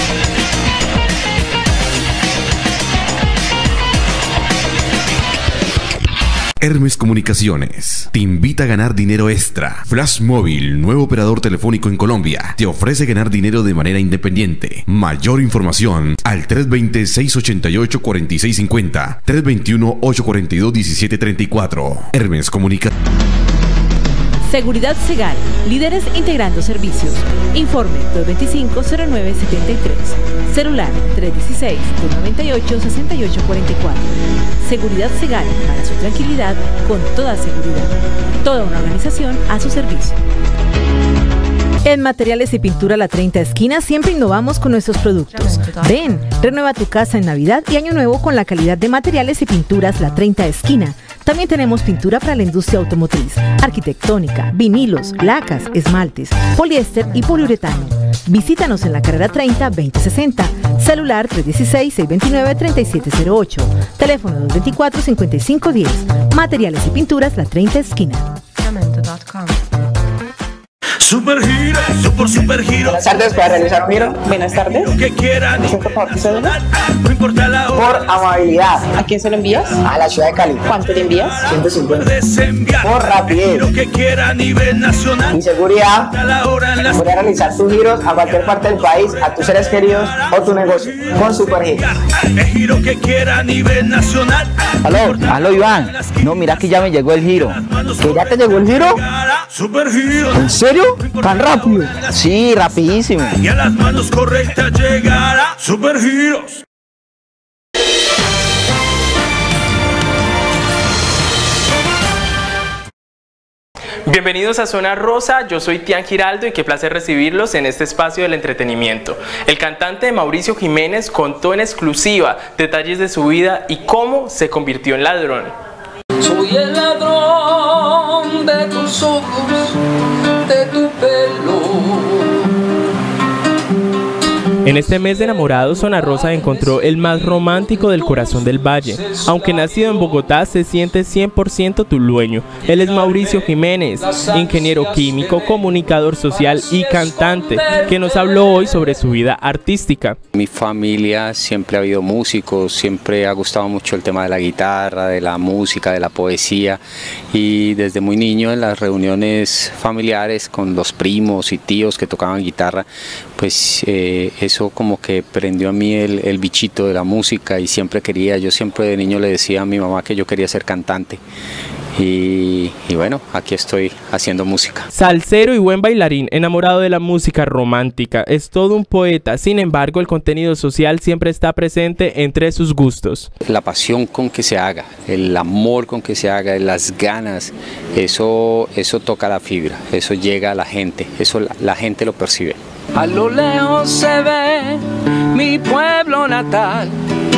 Hermes Comunicaciones te invita a ganar dinero extra. Flash Móvil, nuevo operador telefónico en Colombia, te ofrece ganar dinero de manera independiente. Mayor información al tres dos cero, seis ocho ocho, cuatro seis cinco cero, tres dos uno, ocho cuatro dos, uno siete tres cuatro. Hermes Comunicaciones. Seguridad Segal, líderes integrando servicios. Informe dos dos cinco, cero nueve siete tres. Celular tres uno seis, dos nueve ocho, seis ocho cuatro cuatro. Seguridad Segal, para su tranquilidad, con toda seguridad. Toda una organización a su servicio. En Materiales y Pintura La treinta Esquina siempre innovamos con nuestros productos. Ven, renueva tu casa en Navidad y Año Nuevo con la calidad de Materiales y Pinturas La treinta Esquina. También tenemos pintura para la industria automotriz, arquitectónica, vinilos, lacas, esmaltes, poliéster y poliuretano. Visítanos en la carrera treinta, veinte sesenta, celular tres uno seis, seis dos nueve, tres siete cero ocho, teléfono dos dos cuatro, cinco cinco uno cero. Materiales y Pinturas La treinta Esquina. Super giro, super super giro. Buenas tardes, ¿para realizar un giro? Buenas tardes. Lo que quieran. Por favor, no importa la hora. Por amabilidad. ¿A quién se lo envías? A la ciudad de Cali. ¿Cuánto le envías? ciento cincuenta. Por rapidez. Lo que quiera a nivel nacional. Y seguridad. Voy a realizar tus giros a cualquier parte del país, a tus seres queridos o tu negocio. Con Super Giro. El giro que quiera a nivel nacional. Aló, aló Iván. No, mira que ya me llegó el giro. ¿Que ya te llegó el giro? Super giro. ¿En serio? ¿Tan rápido? Sí, rapidísimo. Y a las manos correctas llegará Super Giros. Bienvenidos a Zona Rosa, yo soy Tian Giraldo y qué placer recibirlos en este espacio del entretenimiento. El cantante Mauricio Jiménez contó en exclusiva detalles de su vida y cómo se convirtió en ladrón. Soy el ladrón de tus ojos, de tu pelo. En este mes de enamorados, Zona Rosa encontró el más romántico del corazón del valle. Aunque nacido en Bogotá, se siente cien por ciento tulueño. Él es Mauricio Jiménez, ingeniero químico, comunicador social y cantante, que nos habló hoy sobre su vida artística. Mi familia siempre ha habido músicos, siempre ha gustado mucho el tema de la guitarra, de la música, de la poesía, y desde muy niño en las reuniones familiares con los primos y tíos que tocaban guitarra, pues eh, eso como que prendió a mí el, el bichito de la música y siempre quería, yo siempre de niño le decía a mi mamá que yo quería ser cantante. Y, y bueno, aquí estoy haciendo música. Salsero y buen bailarín, enamorado de la música romántica, es todo un poeta. Sin embargo, el contenido social siempre está presente entre sus gustos. La pasión con que se haga, el amor con que se haga, las ganas, eso, eso toca la fibra, eso llega a la gente, eso la, la gente lo percibe. A lo lejos se ve mi pueblo natal.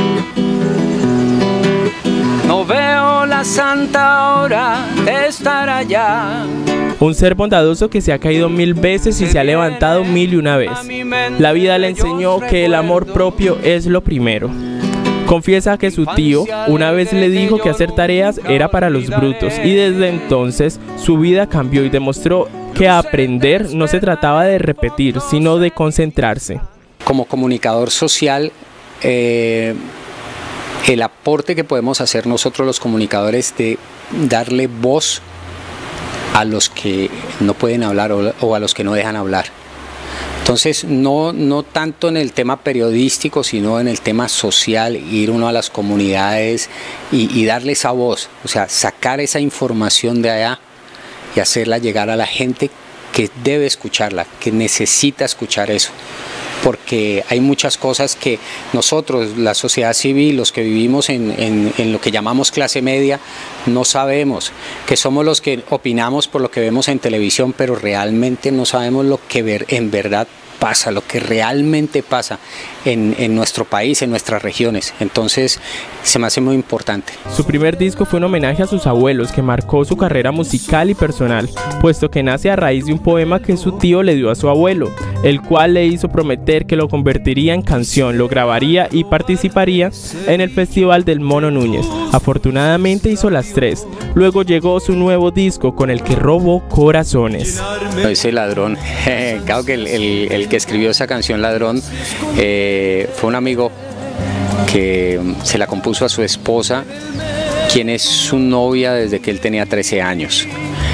No veo la santa hora de estar allá. Un ser bondadoso que se ha caído mil veces y se ha levantado mil y una vez. La vida le enseñó que el amor propio es lo primero. Confiesa que su tío una vez le dijo que hacer tareas era para los brutos y desde entonces su vida cambió y demostró que aprender no se trataba de repetir, sino de concentrarse. Como comunicador social, eh, el aporte que podemos hacer nosotros los comunicadores de darle voz a los que no pueden hablar o, o a los que no dejan hablar. Entonces, no, no tanto en el tema periodístico, sino en el tema social, ir uno a las comunidades y, y darle esa voz, o sea, sacar esa información de allá y hacerla llegar a la gente que debe escucharla, que necesita escuchar eso. Porque hay muchas cosas que nosotros, la sociedad civil, los que vivimos en, en, en lo que llamamos clase media, no sabemos, que somos los que opinamos por lo que vemos en televisión, pero realmente no sabemos lo que ver, en verdad pasa, lo que realmente pasa en, en nuestro país, en nuestras regiones. Entonces se me hace muy importante. Su primer disco fue un homenaje a sus abuelos que marcó su carrera musical y personal, puesto que nace a raíz de un poema que su tío le dio a su abuelo, el cual le hizo prometer que lo convertiría en canción, lo grabaría y participaría en el Festival del Mono Núñez. Afortunadamente hizo las tres. Luego llegó su nuevo disco con el que robó corazones. Ese ladrón, claro que el, el, el que escribió esa canción Ladrón eh, fue un amigo que se la compuso a su esposa quien es su novia desde que él tenía trece años.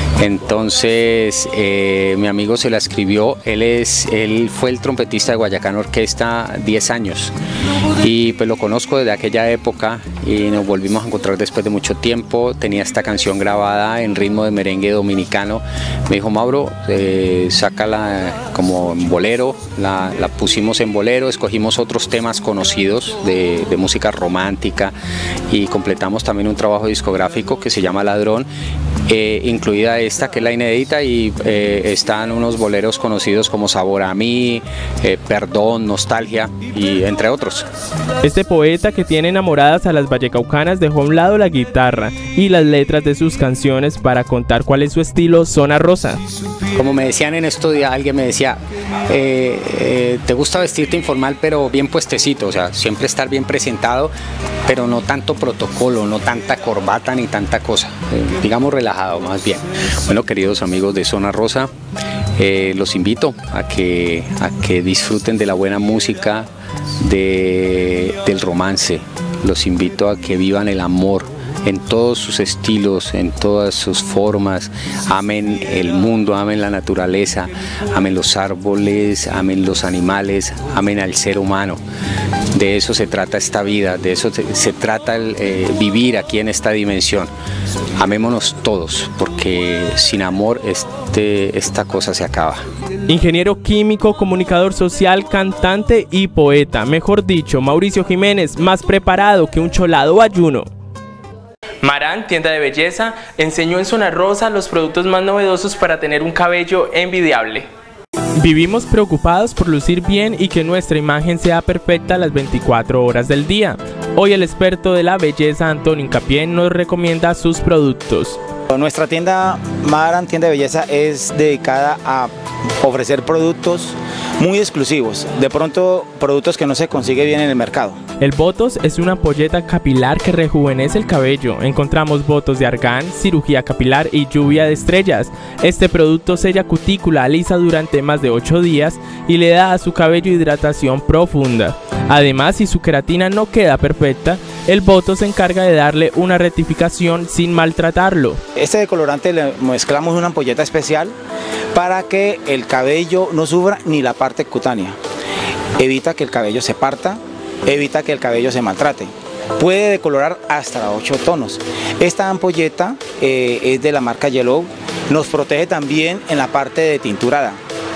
Entonces eh, mi amigo se la escribió, él, es, él fue el trompetista de Guayacán Orquesta diez años y pues lo conozco desde aquella época y nos volvimos a encontrar después de mucho tiempo. Tenía esta canción grabada en ritmo de merengue dominicano. Me dijo, Mauro, eh, sácala como en bolero, la, la pusimos en bolero, escogimos otros temas conocidos de, de música romántica y completamos también un trabajo discográfico que se llama Ladrón, eh, incluida esta que es la inédita y eh, están unos boleros conocidos como Sabor a mí, eh, Perdón, Nostalgia y entre otros. Este poeta que tiene enamoradas a las vallecaucanas dejó a un lado la guitarra y las letras de sus canciones para contar cuál es su estilo Zona Rosa. Como me decían en estos días, alguien me decía, eh, eh, te gusta vestirte informal pero bien puestecito, o sea, siempre estar bien presentado, pero no tanto protocolo, no tanta corbata ni tanta cosa, eh, digamos relajado más bien. Bueno, queridos amigos de Zona Rosa, eh, los invito a que, a que disfruten de la buena música, de, del romance, los invito a que vivan el amor en todos sus estilos, en todas sus formas, amen el mundo, amen la naturaleza, amen los árboles, amen los animales, amen al ser humano. De eso se trata esta vida, de eso se, se trata el eh, vivir aquí en esta dimensión. Amémonos todos, porque sin amor este, esta cosa se acaba. Ingeniero químico, comunicador social, cantante y poeta. Mejor dicho, Mauricio Jiménez, más preparado que un cholado ayuno. Marán, tienda de belleza, enseñó en Zona Rosa los productos más novedosos para tener un cabello envidiable. Vivimos preocupados por lucir bien y que nuestra imagen sea perfecta las veinticuatro horas del día. Hoy el experto de la belleza, Antonio Incapié, nos recomienda sus productos. Nuestra tienda Marán, tienda de belleza, es dedicada a ofrecer productos muy exclusivos, de pronto productos que no se consigue bien en el mercado. El Botox es una ampolleta capilar que rejuvenece el cabello. Encontramos Botox de argán, cirugía capilar y lluvia de estrellas. Este producto sella cutícula, alisa durante más de ocho días y le da a su cabello hidratación profunda. Además, si su queratina no queda perfecta, el Botox se encarga de darle una rectificación sin maltratarlo. Este decolorante le mezclamos una ampolleta especial para que el cabello no sufra ni la parte cutánea. Evita que el cabello se parta, evita que el cabello se maltrate. Puede decolorar hasta ocho tonos. Esta ampolleta eh, es de la marca Yellow, nos protege también en la parte de tinturada.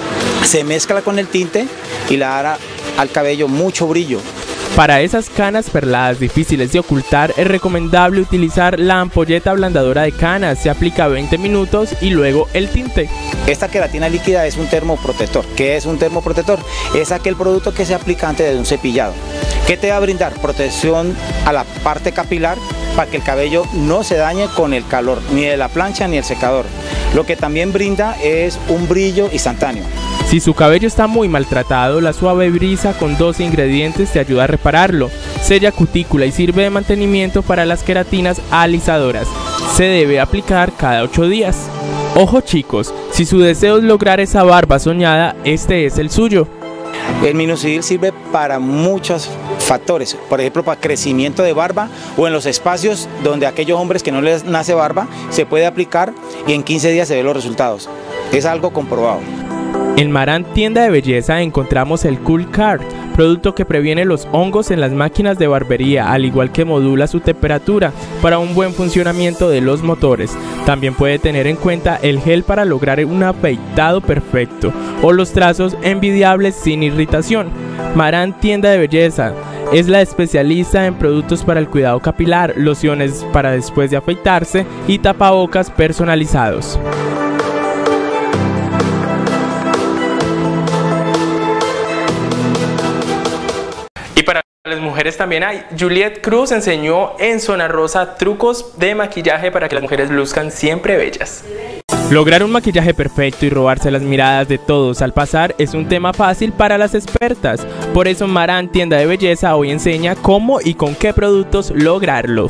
Se mezcla con el tinte y le dará al cabello mucho brillo. Para esas canas perladas difíciles de ocultar es recomendable utilizar la ampolleta ablandadora de canas. Se aplica veinte minutos y luego el tinte. Esta queratina líquida es un termoprotector. ¿Qué es un termoprotector? Es aquel producto que se aplica antes de un cepillado. ¿Qué te va a brindar? Protección a la parte capilar para que el cabello no se dañe con el calor, ni de la plancha ni el secador. Lo que también brinda es un brillo instantáneo. Si su cabello está muy maltratado, la suave brisa con doce ingredientes te ayuda a repararlo. Sella cutícula y sirve de mantenimiento para las queratinas alisadoras. Se debe aplicar cada ocho días. Ojo chicos, si su deseo es lograr esa barba soñada, este es el suyo. El Minoxidil sirve para muchos factores, por ejemplo para crecimiento de barba o en los espacios donde aquellos hombres que no les nace barba se puede aplicar y en quince días se ven los resultados. Es algo comprobado. En Marán, tienda de belleza, encontramos el Cool Card, producto que previene los hongos en las máquinas de barbería, al igual que modula su temperatura para un buen funcionamiento de los motores. También puede tener en cuenta el gel para lograr un afeitado perfecto o los trazos envidiables sin irritación. Marán, tienda de belleza, es la especialista en productos para el cuidado capilar, lociones para después de afeitarse y tapabocas personalizados. Y para las mujeres también hay. Juliet Cruz enseñó en Zona Rosa trucos de maquillaje para que las mujeres luzcan siempre bellas. Lograr un maquillaje perfecto y robarse las miradas de todos al pasar es un tema fácil para las expertas. Por eso Marán, tienda de belleza, hoy enseña cómo y con qué productos lograrlo.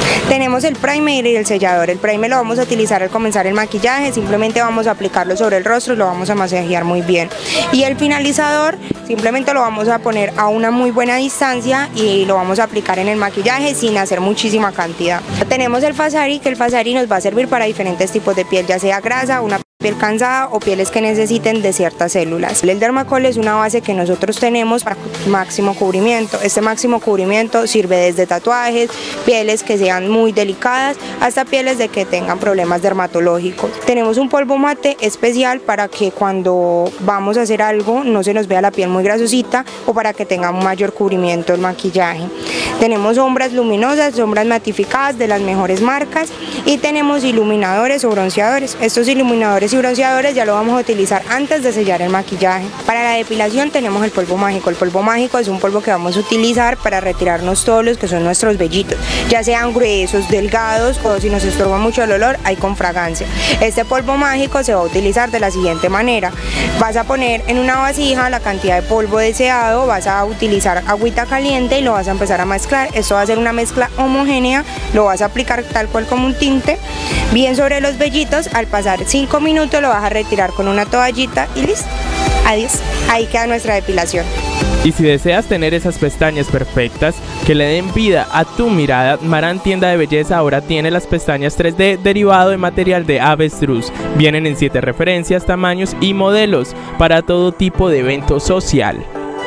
Tenemos el primer y el sellador. El primer lo vamos a utilizar al comenzar el maquillaje, simplemente vamos a aplicarlo sobre el rostro y lo vamos a masajear muy bien. Y el finalizador simplemente lo vamos a poner a una muy buena distancia y lo vamos a aplicar en el maquillaje sin hacer muchísima cantidad. Tenemos el Fasari, que el Fasari nos va a servir para diferentes tipos de piel, ya sea grasa, una piel cansada o pieles que necesiten de ciertas células. El Dermacol es una base que nosotros tenemos para máximo cubrimiento. Este máximo cubrimiento sirve desde tatuajes, pieles que sean muy delicadas, hasta pieles de que tengan problemas dermatológicos. Tenemos un polvo mate especial para que cuando vamos a hacer algo no se nos vea la piel muy grasosita o para que tenga un mayor cubrimiento el maquillaje. Tenemos sombras luminosas, sombras matificadas de las mejores marcas y tenemos iluminadores o bronceadores. Estos iluminadores y bronceadores ya lo vamos a utilizar antes de sellar el maquillaje. Para la depilación tenemos el polvo mágico. El polvo mágico es un polvo que vamos a utilizar para retirarnos todos los que son nuestros vellitos, ya sean gruesos, delgados o si nos estorba mucho el olor, hay con fragancia. Este polvo mágico se va a utilizar de la siguiente manera. Vas a poner en una vasija la cantidad de polvo deseado, vas a utilizar agüita caliente y lo vas a empezar a mezclar. Esto va a ser una mezcla homogénea, lo vas a aplicar tal cual como un tinte, bien sobre los vellitos. Al pasar cinco minutos lo vas a retirar con una toallita y listo. Adiós. Ahí queda nuestra depilación. Y si deseas tener esas pestañas perfectas que le den vida a tu mirada, Marán Tienda de Belleza ahora tiene las pestañas tres D derivado de material de avestruz. Vienen en siete referencias, tamaños y modelos para todo tipo de evento social.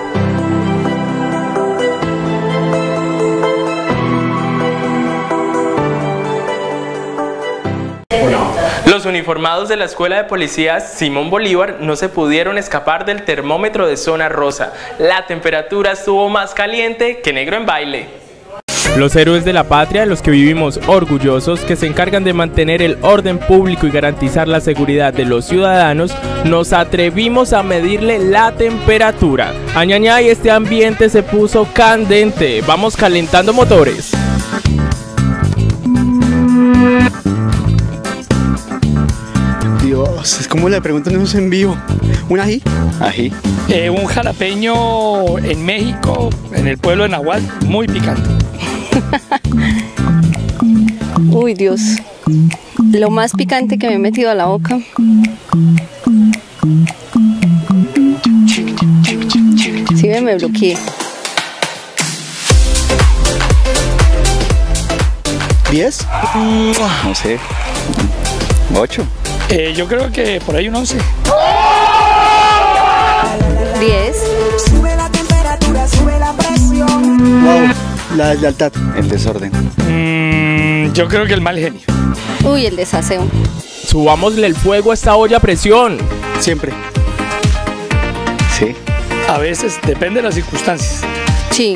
Los uniformados de la Escuela de Policías Simón Bolívar no se pudieron escapar del termómetro de zona rosa. La temperatura estuvo más caliente que negro en baile. Los héroes de la patria, los que vivimos orgullosos, que se encargan de mantener el orden público y garantizar la seguridad de los ciudadanos, nos atrevimos a medirle la temperatura. Añañay, este ambiente se puso candente. Vamos calentando motores. Dios, es como le preguntan eso en vivo. ¿Un ají? Ají. Eh, un jalapeño en México, en el pueblo de Nahuatl, muy picante. Uy, Dios. Lo más picante que me he metido a la boca. Sí, me, me bloqueé. ¿Diez? No sé. ¿Ocho? Eh, yo creo que por ahí un once. diez. Sube la temperatura, sube la presión. Wow, la deslealtad. El desorden. Mm, yo creo que el mal genio. Uy, el desaseo. Subámosle el fuego a esta olla a presión. Siempre. Sí. A veces, depende de las circunstancias. Sí.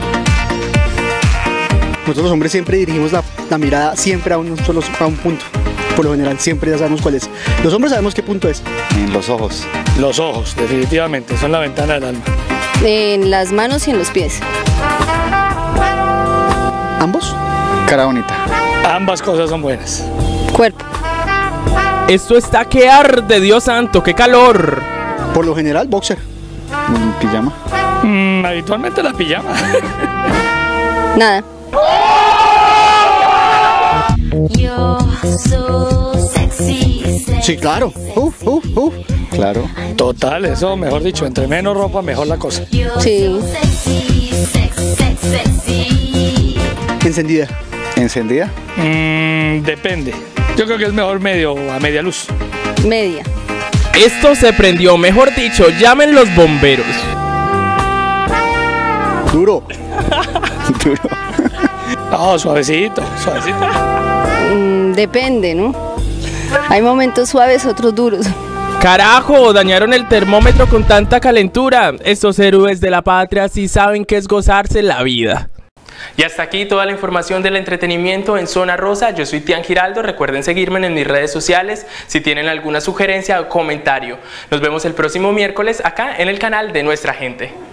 Nosotros los hombres siempre dirigimos la, la mirada siempre a un, solo, a un punto. Por lo general, siempre ya sabemos cuál es. Los hombres sabemos qué punto es. En los ojos. Los ojos, definitivamente, son la ventana del alma. En las manos y en los pies. ¿Ambos? Cara bonita. Ambas cosas son buenas. Cuerpo. Esto está que arde, Dios santo, qué calor. Por lo general, boxer. ¿Pijama? Mm, habitualmente la pijama. Nada. Sí, claro. Uf, uf, uf. Claro. Total, eso, mejor dicho, entre menos ropa, mejor la cosa. Sí. Encendida. ¿Encendida? Mm, depende. Yo creo que es mejor medio a media luz. Media. Esto se prendió, mejor dicho, llamen los bomberos. Duro. Duro. No, suavecito, suavecito. Mm, depende, ¿no? Hay momentos suaves, otros duros. ¡Carajo! Dañaron el termómetro con tanta calentura. Estos héroes de la patria sí saben qué es gozarse la vida. Y hasta aquí toda la información del entretenimiento en Zona Rosa. Yo soy Tian Giraldo. Recuerden seguirme en mis redes sociales si tienen alguna sugerencia o comentario. Nos vemos el próximo miércoles acá en el canal de Nuestra Gente.